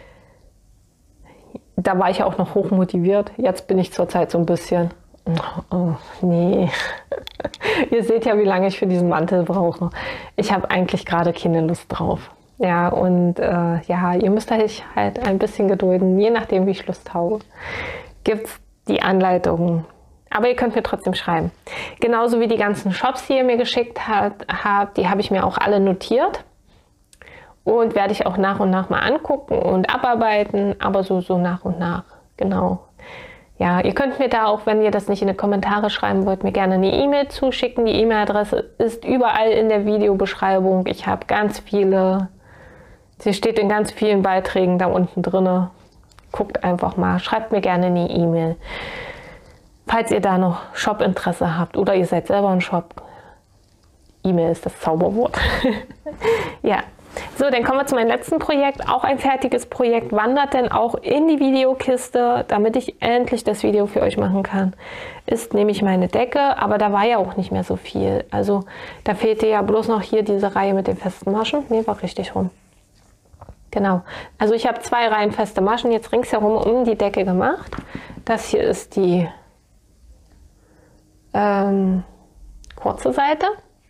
Da war ich auch noch hoch motiviert. Jetzt bin ich zurzeit so ein bisschen, oh, nee. Ihr seht ja, wie lange ich für diesen Mantel brauche. Ich habe eigentlich gerade keine Lust drauf. Ja, und ja, ihr müsst euch halt ein bisschen gedulden, je nachdem, wie ich Lust habe. Gibt es die Anleitungen. Aber ihr könnt mir trotzdem schreiben. Genauso wie die ganzen Shops, die ihr mir geschickt habt, die habe ich mir auch alle notiert. Und werde ich auch nach und nach mal angucken und abarbeiten, aber so nach und nach, genau. Ja, ihr könnt mir da auch, wenn ihr das nicht in die Kommentare schreiben wollt, mir gerne eine E-Mail zuschicken. Die E-Mail-Adresse ist überall in der Videobeschreibung. Ich habe ganz viele, sie steht in ganz vielen Beiträgen da unten drin. Guckt einfach mal, schreibt mir gerne eine E-Mail. Falls ihr da noch Shop-Interesse habt oder ihr seid selber ein Shop, E-Mail ist das Zauberwort. Ja, So, dann kommen wir zu meinem letzten Projekt. Auch ein fertiges Projekt, wandert dann auch in die Videokiste, damit ich endlich das Video für euch machen kann. Ist nämlich meine Decke, aber da war ja auch nicht mehr so viel. Also da fehlte ja bloß noch hier diese Reihe mit den festen Maschen. Ne, war richtig rum. Genau. Also ich habe 2 Reihen feste Maschen jetzt ringsherum um die Decke gemacht. Das hier ist die kurze Seite.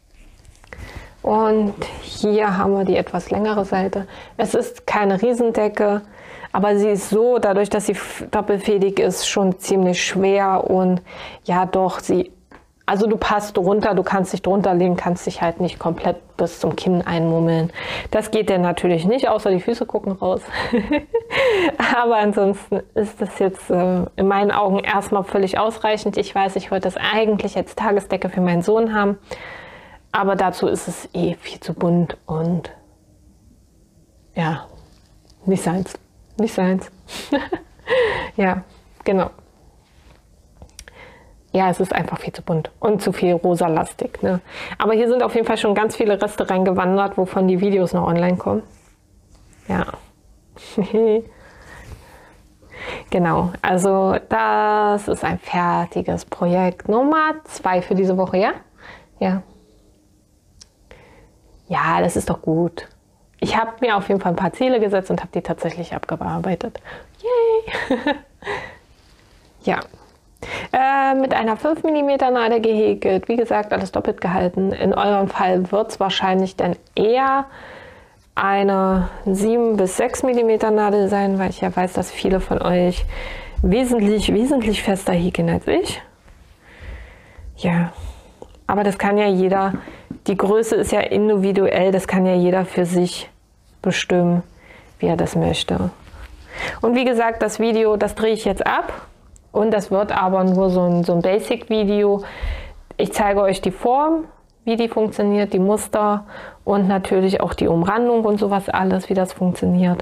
Und hier haben wir die etwas längere Seite. Es ist keine Riesendecke, aber sie ist so, dadurch, dass sie doppelfädig ist, schon ziemlich schwer. Und ja doch, also du passt drunter, du kannst dich drunter legen, kannst dich halt nicht komplett bis zum Kinn einmummeln. Das geht denn natürlich nicht, außer die Füße gucken raus. Aber ansonsten ist das jetzt in meinen Augen erstmal völlig ausreichend. Ich weiß, ich wollte das eigentlich als Tagesdecke für meinen Sohn haben. Aber dazu ist es eh viel zu bunt und ja, nicht seins. Nicht seins. Ja, genau. Ja, es ist einfach viel zu bunt und zu viel rosalastig. Ne? Aber hier sind auf jeden Fall schon ganz viele Reste reingewandert, wovon die Videos noch online kommen. Ja. Genau, also das ist ein fertiges Projekt Nummer 2 für diese Woche, ja? Ja. Ja, das ist doch gut. Ich habe mir auf jeden Fall ein paar Ziele gesetzt und habe die tatsächlich abgearbeitet. Yay! Ja. Mit einer 5 mm Nadel gehäkelt. Wie gesagt, alles doppelt gehalten. In eurem Fall wird es wahrscheinlich dann eher eine 7 bis 6 mm Nadel sein, weil ich ja weiß, dass viele von euch wesentlich fester häkeln als ich. Ja, aber das kann ja jeder. Die Größe ist ja individuell, das kann ja jeder für sich bestimmen, wie er das möchte. Und wie gesagt, das Video, das drehe ich jetzt ab und das wird aber nur so ein Basic-Video. Ich zeige euch die Form, wie die funktioniert, die Muster und natürlich auch die Umrandung und sowas alles, wie das funktioniert,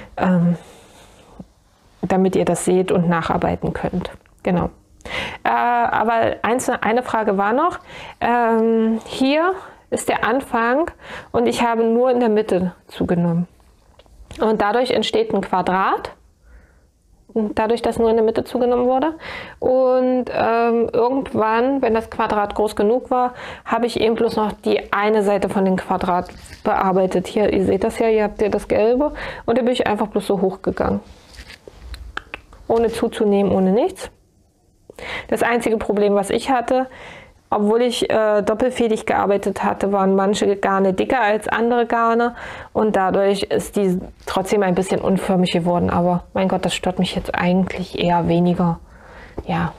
damit ihr das seht und nacharbeiten könnt. Genau. Aber eine Frage war noch, hier ist der Anfang und ich habe nur in der Mitte zugenommen. Und dadurch entsteht ein Quadrat, dadurch, dass nur in der Mitte zugenommen wurde. Und irgendwann, wenn das Quadrat groß genug war, habe ich eben bloß noch die eine Seite von dem Quadrat bearbeitet. Hier, ihr seht das ja, hier habt ihr das Gelbe. Und da bin ich einfach bloß so hochgegangen. Ohne zuzunehmen, ohne nichts. Das einzige Problem, was ich hatte, obwohl ich doppelfädig gearbeitet hatte, waren manche Garne dicker als andere Garne und dadurch ist die trotzdem ein bisschen unförmig geworden. Aber mein Gott, das stört mich jetzt eigentlich eher weniger. Ja,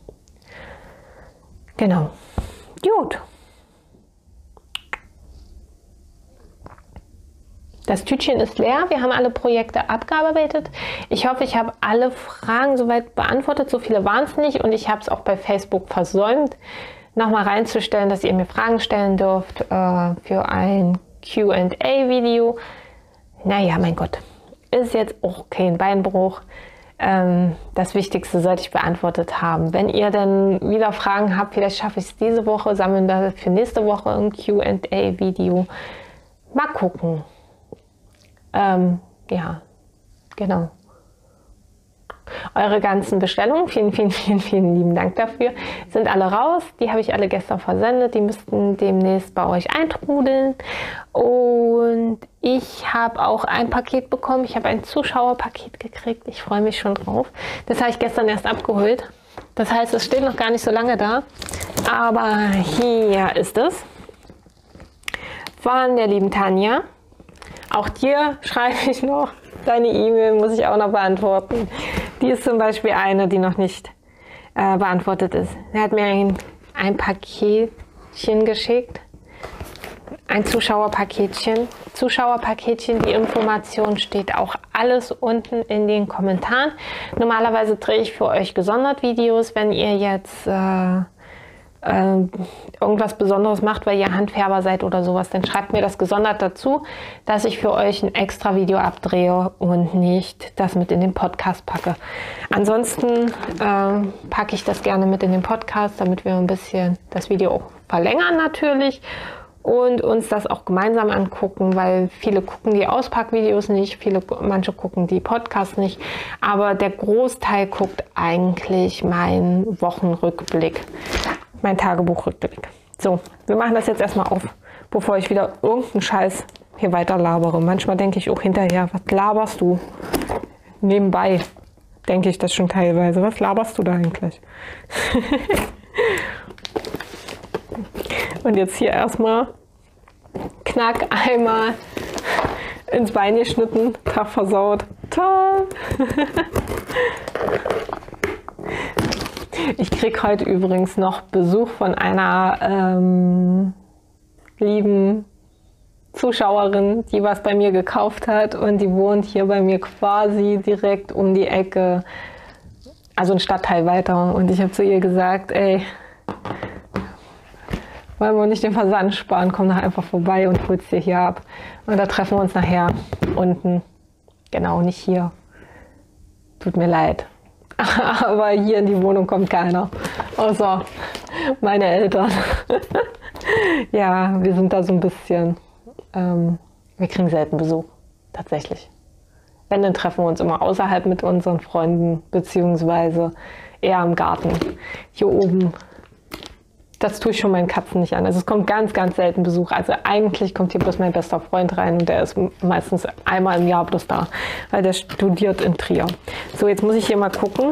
genau. Gut. Das Tütchen ist leer, wir haben alle Projekte abgearbeitet. Ich hoffe, ich habe alle Fragen soweit beantwortet. So viele waren es nicht und ich habe es auch bei Facebook versäumt, nochmal reinzustellen, dass ihr mir Fragen stellen dürft für ein Q&A-Video. Naja, mein Gott, ist jetzt auch kein Beinbruch. Das Wichtigste sollte ich beantwortet haben. Wenn ihr dann wieder Fragen habt, vielleicht schaffe ich es diese Woche, sammeln wir für nächste Woche ein Q&A-Video. Mal gucken. Ja, genau. Eure ganzen Bestellungen, vielen lieben Dank dafür, sind alle raus. Die habe ich alle gestern versendet. Die müssten demnächst bei euch eintrudeln. Und ich habe auch ein Paket bekommen. Ich habe ein Zuschauerpaket gekriegt. Ich freue mich schon drauf. Das habe ich gestern erst abgeholt. Das heißt, es steht noch gar nicht so lange da. Aber hier ist es. Von der lieben Tanja. Auch dir schreibe ich noch, deine E-Mail muss ich auch noch beantworten. Die ist zum Beispiel eine, die noch nicht beantwortet ist. Er hat mir ein Paketchen geschickt, ein Zuschauerpaketchen. Die Information steht auch alles unten in den Kommentaren. Normalerweise drehe ich für euch gesondert Videos, wenn ihr jetzt irgendwas Besonderes macht, weil ihr Handfärber seid oder sowas, dann schreibt mir das gesondert dazu, dass ich für euch ein extra Video abdrehe und nicht das mit in den Podcast packe. Ansonsten packe ich das gerne mit in den Podcast, damit wir ein bisschen das Video auch verlängern natürlich. und uns das auch gemeinsam angucken, weil viele gucken die Auspackvideos nicht, manche gucken die Podcasts nicht, aber der Großteil guckt eigentlich meinen Wochenrückblick, mein Tagebuchrückblick. So, wir machen das jetzt erstmal auf, bevor ich wieder irgendeinen Scheiß hier weiter labere. Manchmal denke ich auch hinterher, was laberst du? Nebenbei denke ich das schon teilweise. Was laberst du da eigentlich? Und jetzt hier erstmal knack einmal ins Bein geschnitten, Tag versaut. Toll! Ich kriege heute übrigens noch Besuch von einer lieben Zuschauerin, die was bei mir gekauft hat und die wohnt hier bei mir quasi direkt um die Ecke, also ein Stadtteil weiter. Und ich habe zu ihr gesagt, ey, wollen wir nicht den Versand sparen, komm doch einfach vorbei und hol's dir hier ab. Und da treffen wir uns nachher unten. Genau, nicht hier. Tut mir leid. Aber hier in die Wohnung kommt keiner. Außer meine Eltern. Ja, wir sind da so ein bisschen... wir kriegen selten Besuch, tatsächlich. Wenn, dann treffen wir uns immer außerhalb mit unseren Freunden, beziehungsweise eher im Garten. Hier oben, das tue ich schon meinen Katzen nicht an. Also es kommt ganz, ganz selten Besuch. Also eigentlich kommt hier bloß mein bester Freund rein und der ist meistens einmal im Jahr bloß da, weil der studiert in Trier. So, jetzt muss ich hier mal gucken.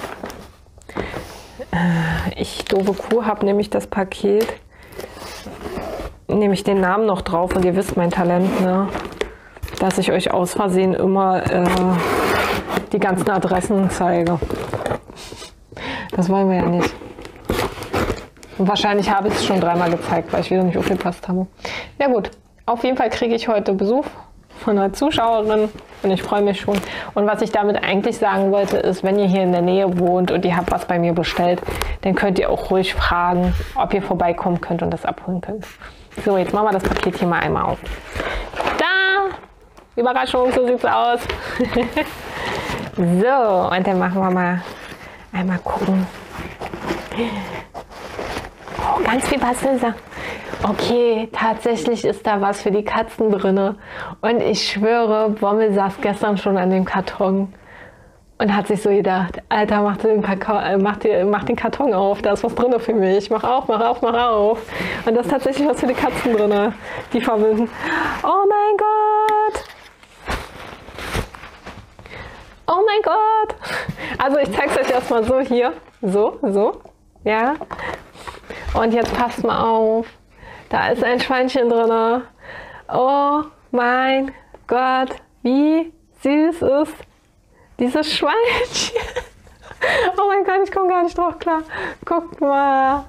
Ich, doofe Kuh, habe nämlich das Paket, nehme ich den Namen noch drauf und ihr wisst mein Talent, ne? Dass ich euch aus Versehen immer die ganzen Adressen zeige. Das wollen wir ja nicht. Und wahrscheinlich habe ich es schon dreimal gezeigt, weil ich wieder nicht aufgepasst habe. Ja gut, auf jeden Fall kriege ich heute Besuch von einer Zuschauerin und ich freue mich schon. Und was ich damit eigentlich sagen wollte, ist, wenn ihr hier in der Nähe wohnt und ihr habt was bei mir bestellt, dann könnt ihr auch ruhig fragen, ob ihr vorbeikommen könnt und das abholen könnt. So, jetzt machen wir das Paket hier mal einmal auf. Da! Überraschung, so sieht's aus. So, und dann machen wir mal einmal gucken. Oh, ganz viel Bastelsachen. Okay, tatsächlich ist da was für die Katzen drin. Und ich schwöre, Bommel saß gestern schon an dem Karton und hat sich so gedacht, Alter, mach den Karton auf, da ist was drin für mich. Mach auf, mach auf, mach auf. Und da ist tatsächlich was für die Katzen drin, die verwöhnen. Oh mein Gott! Oh mein Gott! Also ich zeige es euch erstmal so hier. So, ja. Und jetzt passt mal auf. Da ist ein Schweinchen drin. Oh mein Gott, wie süß ist dieses Schweinchen. Oh mein Gott, ich komme gar nicht drauf klar. Guckt mal.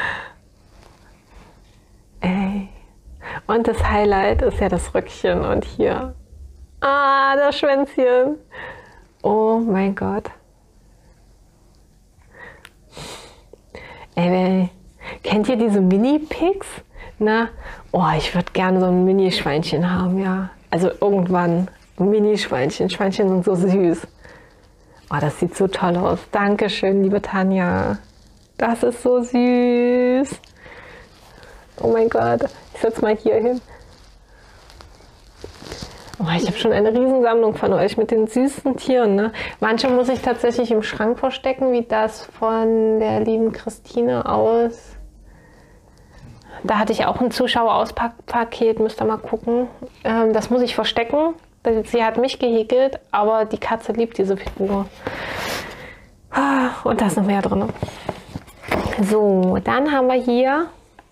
Ey. Und das Highlight ist ja das Röckchen und hier. Ah, das Schwänzchen. Oh mein Gott. Ey, kennt ihr diese Mini-Pigs? Na, oh, ich würde gerne so ein Mini-Schweinchen haben, ja. Also irgendwann ein Mini-Schweinchen. Schweinchen sind so süß. Oh, das sieht so toll aus. Dankeschön, liebe Tanja. Das ist so süß. Oh mein Gott. Ich setze mal hier hin. Oh, ich habe schon eine Riesensammlung von euch mit den süßen Tieren. Ne? Manche muss ich tatsächlich im Schrank verstecken, wie das von der lieben Christine aus. Da hatte ich auch ein Zuschauer-Auspackpaket, müsst ihr mal gucken. Das muss ich verstecken. Sie hat mich gehäkelt, aber die Katze liebt diese Figur. Und da ist noch mehr drin. So, dann haben wir hier,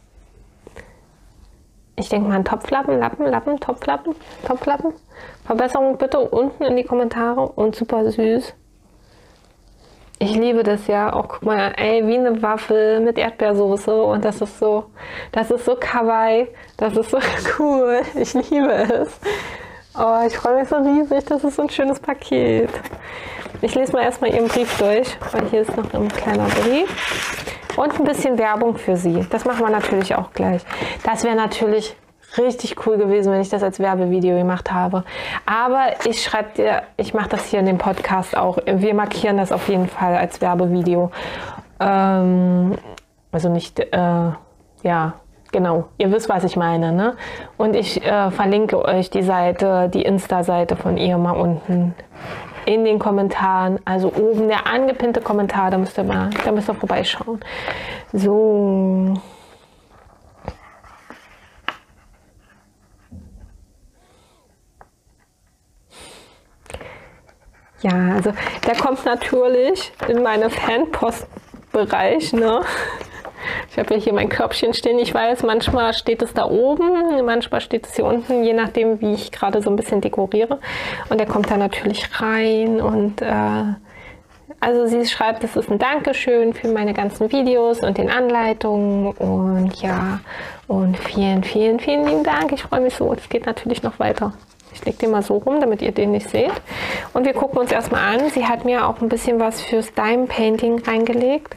ich denke mal, einen Topflappen, Topflappen. Verbesserung bitte unten in die Kommentare und super süß. Ich liebe das ja. Auch guck mal, ey, wie eine Waffel mit Erdbeersoße und das ist so kawaii, das ist so cool. Ich liebe es. Oh, ich freue mich so riesig, das ist so ein schönes Paket. Ich lese mal erstmal Ihren Brief durch, weil hier ist noch ein kleiner Brief. Und ein bisschen Werbung für Sie. Das machen wir natürlich auch gleich. Das wäre natürlich richtig cool gewesen, wenn ich das als Werbevideo gemacht habe. Aber ich mache das hier in dem Podcast auch. Wir markieren das auf jeden Fall als Werbevideo. Also nicht, ja, Genau, ihr wisst, was ich meine, ne? Und ich verlinke euch die Seite, die Insta-Seite von ihr mal unten in den Kommentaren. Also oben der angepinnte Kommentar, da müsst ihr vorbeischauen. So. Ja, also der kommt natürlich in meine Fanpost-Bereich, ne? Ich habe ja hier mein Körbchen stehen. Ich weiß, manchmal steht es da oben, manchmal steht es hier unten, je nachdem, wie ich gerade so ein bisschen dekoriere. Und der kommt da natürlich rein. Und also sie schreibt, es ist ein Dankeschön für meine ganzen Videos und den Anleitungen. Und ja, und vielen, vielen, vielen lieben Dank. Ich freue mich so. Es geht natürlich noch weiter. Ich lege den mal so rum, damit ihr den nicht seht. Und wir gucken uns erstmal an. Sie hat mir auch ein bisschen was fürs Diamond Painting reingelegt.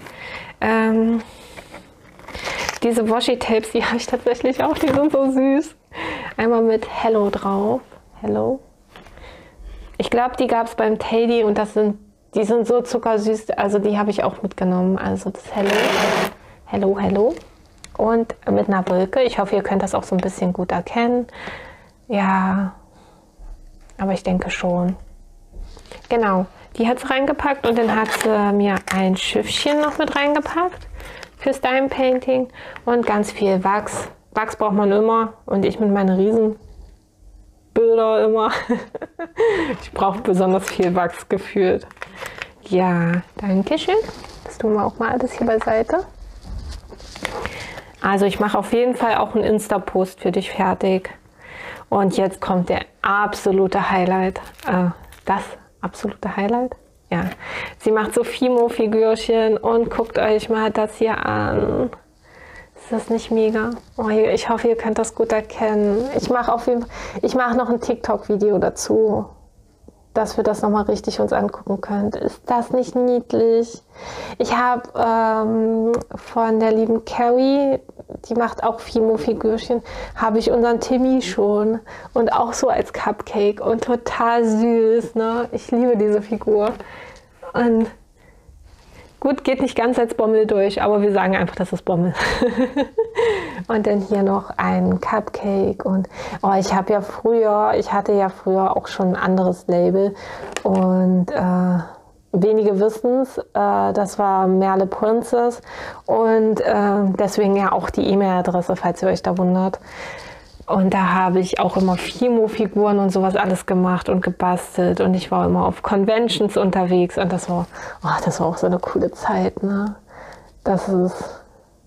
Diese Washi-Tapes, die habe ich tatsächlich auch, die sind so süß. Einmal mit Hello drauf. Hello. Ich glaube, die gab es beim Teddy und die sind so zuckersüß, also die habe ich auch mitgenommen. Also das Hello. Hello, Hello. Und mit einer Wolke. Ich hoffe, ihr könnt das auch so ein bisschen gut erkennen. Ja, aber ich denke schon. Genau, die hat sie reingepackt und dann hat sie mir ein Schiffchen noch mit reingepackt fürs Diamond Painting und ganz viel Wachs. Wachs braucht man immer und ich mit meinen Riesenbilder immer. Ich brauche besonders viel Wachs gefühlt. Ja, danke schön. Das tun wir auch mal alles hier beiseite. Also ich mache auf jeden Fall auch einen Insta-Post für dich fertig. Und jetzt kommt der absolute Highlight. Das absolute Highlight? Ja. Sie macht so Fimo-Figürchen und guckt euch mal das hier an. Ist das nicht mega? Oh, ich hoffe, ihr könnt das gut erkennen. Ich mache noch ein TikTok-Video dazu, dass wir das nochmal richtig uns angucken könnt. Ist das nicht niedlich? Ich habe von der lieben Carrie, die macht auch Fimo-Figürchen, habe ich unseren Timmy schon und auch so als Cupcake und total süß, ne? Ich liebe diese Figur. Und gut, geht nicht ganz als Bommel durch, aber wir sagen einfach, das ist Bommel. Und dann hier noch ein Cupcake und oh, ich hatte ja früher auch schon ein anderes Label und wenige wissen es, das war Merle Princess und deswegen ja auch die E-Mail-Adresse, falls ihr euch da wundert. Und da habe ich auch immer Fimo-Figuren und sowas alles gemacht und gebastelt und ich war immer auf Conventions unterwegs und das war auch so eine coole Zeit, ne? Das ist,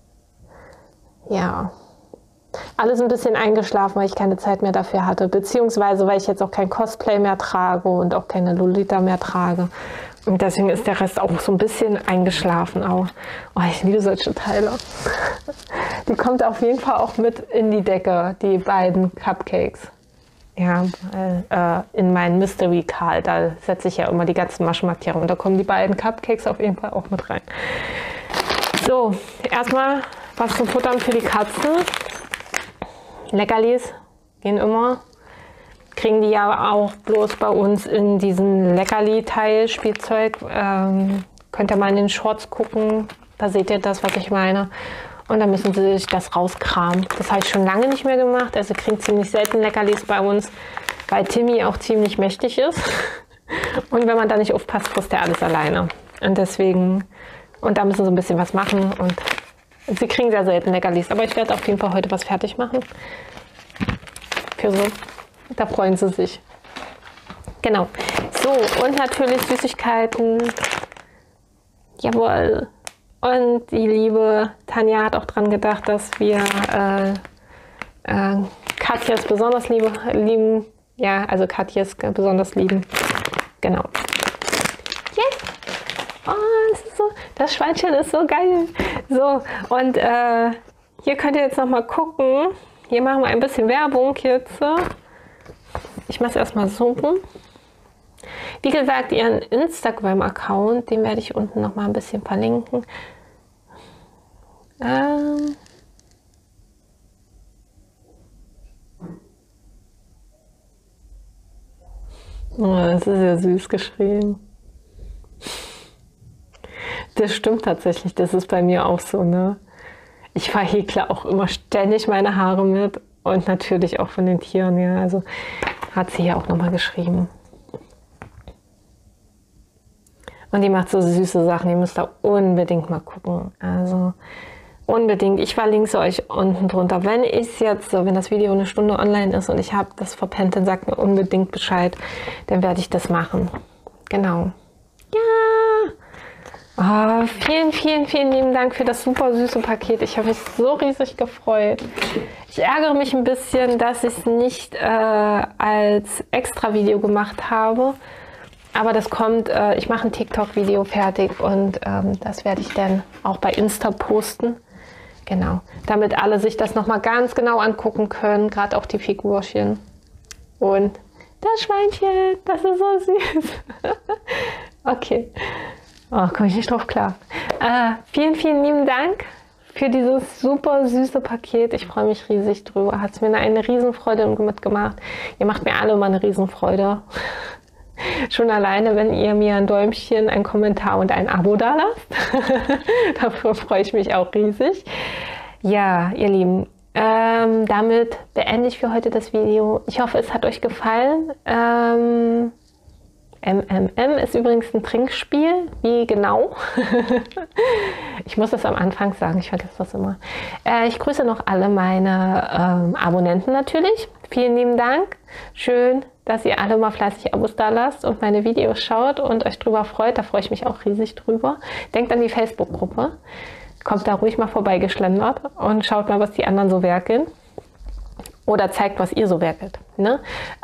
ja, alles ein bisschen eingeschlafen, weil ich keine Zeit mehr dafür hatte, beziehungsweise weil ich jetzt auch kein Cosplay mehr trage und auch keine Lolita mehr trage. Und deswegen ist der Rest auch so ein bisschen eingeschlafen auch. Oh, ich liebe solche Teile. Die kommt auf jeden Fall auch mit in die Decke, die beiden Cupcakes. Ja, in meinen Mystery Card, da setze ich ja immer die ganzen Maschenmarkierungen. Und da kommen die beiden Cupcakes auf jeden Fall auch mit rein. So, erstmal was zum Futtern für die Katzen. Leckerlis gehen immer. Kriegen die ja auch bloß bei uns in diesen Leckerli-Teil Spielzeug. Könnt ihr mal in den Shorts gucken, da seht ihr das, was ich meine. Und dann müssen sie sich das rauskramen. Das habe ich schon lange nicht mehr gemacht. Also kriegen ziemlich selten Leckerlis bei uns, weil Timmy auch ziemlich mächtig ist. Und wenn man da nicht aufpasst, frisst er alles alleine. Und deswegen, und da müssen sie ein bisschen was machen. Und sie kriegen sehr selten Leckerlis. Aber ich werde auf jeden Fall heute was fertig machen. Für so. Da freuen sie sich. Genau. So, und natürlich Süßigkeiten. Jawohl. Und die liebe Tanja hat auch dran gedacht, dass wir Katjes besonders lieben. Ja, also Katjes besonders lieben. Genau. Yes. Oh, das Schweinchen ist so geil. So, und hier könnt ihr jetzt noch mal gucken. Hier machen wir ein bisschen Werbung jetzt. Ich mache es erstmal so rum. Wie gesagt, ihren Instagram-Account, den werde ich unten noch mal ein bisschen verlinken. Oh, das ist ja süß geschrieben. Das stimmt tatsächlich, das ist bei mir auch so, ne? Ich verhekle auch immer ständig meine Haare mit und natürlich auch von den Tieren, ja. Also hat sie ja auch nochmal geschrieben. Und die macht so süße Sachen, die müsst ihr unbedingt mal gucken. Also unbedingt. Ich verlinke es euch unten drunter. Wenn ich jetzt, wenn das Video eine Stunde online ist und ich habe das verpennt, dann sagt mir unbedingt Bescheid. Dann werde ich das machen. Genau. Ja. Oh, vielen, vielen, vielen lieben Dank für das super süße Paket. Ich habe mich so riesig gefreut. Ich ärgere mich ein bisschen, dass ich es nicht als extra Video gemacht habe. Aber das kommt, ich mache ein TikTok-Video fertig und das werde ich dann auch bei Insta posten. Genau, damit alle sich das nochmal ganz genau angucken können, gerade auch die Figurchen. Und das Schweinchen, das ist so süß. Okay, oh, komme ich nicht drauf klar. Vielen, vielen lieben Dank für dieses super süße Paket. Ich freue mich riesig drüber. Hat es mir eine Riesenfreude mitgemacht. Ihr macht mir alle immer eine Riesenfreude. Schon alleine, wenn ihr mir ein Däumchen, ein Kommentar und ein Abo da lasst. Dafür freue ich mich auch riesig. Ja, ihr Lieben, damit beende ich für heute das Video. Ich hoffe, es hat euch gefallen. MMM ist übrigens ein Trinkspiel. Wie genau? Ich muss das am Anfang sagen, ich vergesse das immer. Ich grüße noch alle meine Abonnenten natürlich. Vielen lieben Dank. Schön, dass ihr alle mal fleißig Abos da lasst und meine Videos schaut und euch drüber freut. Da freue ich mich auch riesig drüber. Denkt an die Facebook-Gruppe. Kommt da ruhig mal vorbeigeschlendert und schaut mal, was die anderen so werkeln. Oder zeigt, was ihr so werkelt. Ne?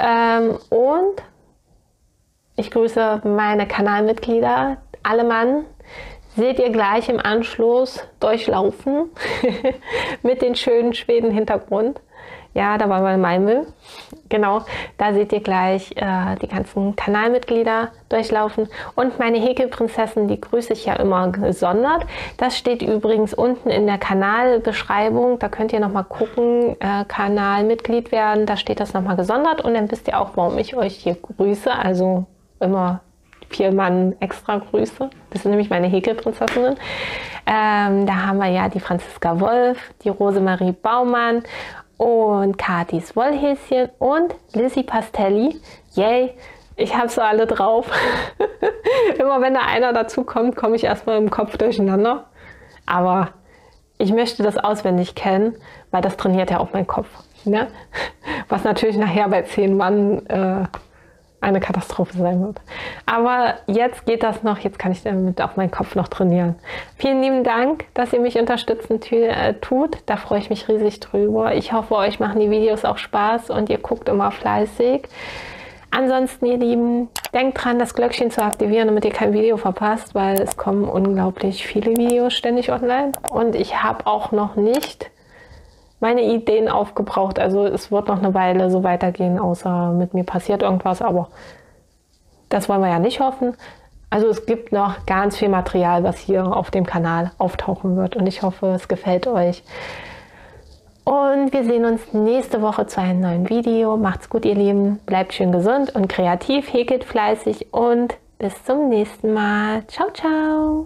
Und ich grüße meine Kanalmitglieder. Alle Mann seht ihr gleich im Anschluss durchlaufen mit den schönen Schweden-Hintergrund. Ja, da war mein Malmö. Genau, da seht ihr gleich die ganzen Kanalmitglieder durchlaufen. Und meine Häkelprinzessin, die grüße ich ja immer gesondert. Das steht übrigens unten in der Kanalbeschreibung. Da könnt ihr nochmal gucken, Kanalmitglied werden. Da steht das nochmal gesondert. Und dann wisst ihr auch, warum ich euch hier grüße. Also immer 4 Mann extra Grüße. Das sind nämlich meine Häkelprinzessinnen. Da haben wir ja die Franziska Wolf, die Rosemarie Baumann und Katis Wollhäschen und Lizzie Pastelli. Yay, ich habe so alle drauf. Immer wenn da einer dazu kommt, komme ich erstmal im Kopf durcheinander. Aber ich möchte das auswendig kennen, weil das trainiert ja auch meinen Kopf. Ne? Was natürlich nachher bei 10 Mann eine Katastrophe sein wird. Aber jetzt geht das noch, jetzt kann ich damit auch meinen Kopf noch trainieren. Vielen lieben Dank, dass ihr mich unterstützen tut. Da freue ich mich riesig drüber. Ich hoffe, euch machen die Videos auch Spaß und ihr guckt immer fleißig. Ansonsten, ihr Lieben, denkt dran, das Glöckchen zu aktivieren, damit ihr kein Video verpasst, weil es kommen unglaublich viele Videos ständig online. Und ich habe auch noch nicht meine Ideen aufgebraucht. Also es wird noch eine Weile so weitergehen, außer mit mir passiert irgendwas, aber das wollen wir ja nicht hoffen. Also es gibt noch ganz viel Material, was hier auf dem Kanal auftauchen wird und ich hoffe, es gefällt euch. Und wir sehen uns nächste Woche zu einem neuen Video. Macht's gut, ihr Lieben. Bleibt schön gesund und kreativ, häkelt fleißig und bis zum nächsten Mal. Ciao, ciao.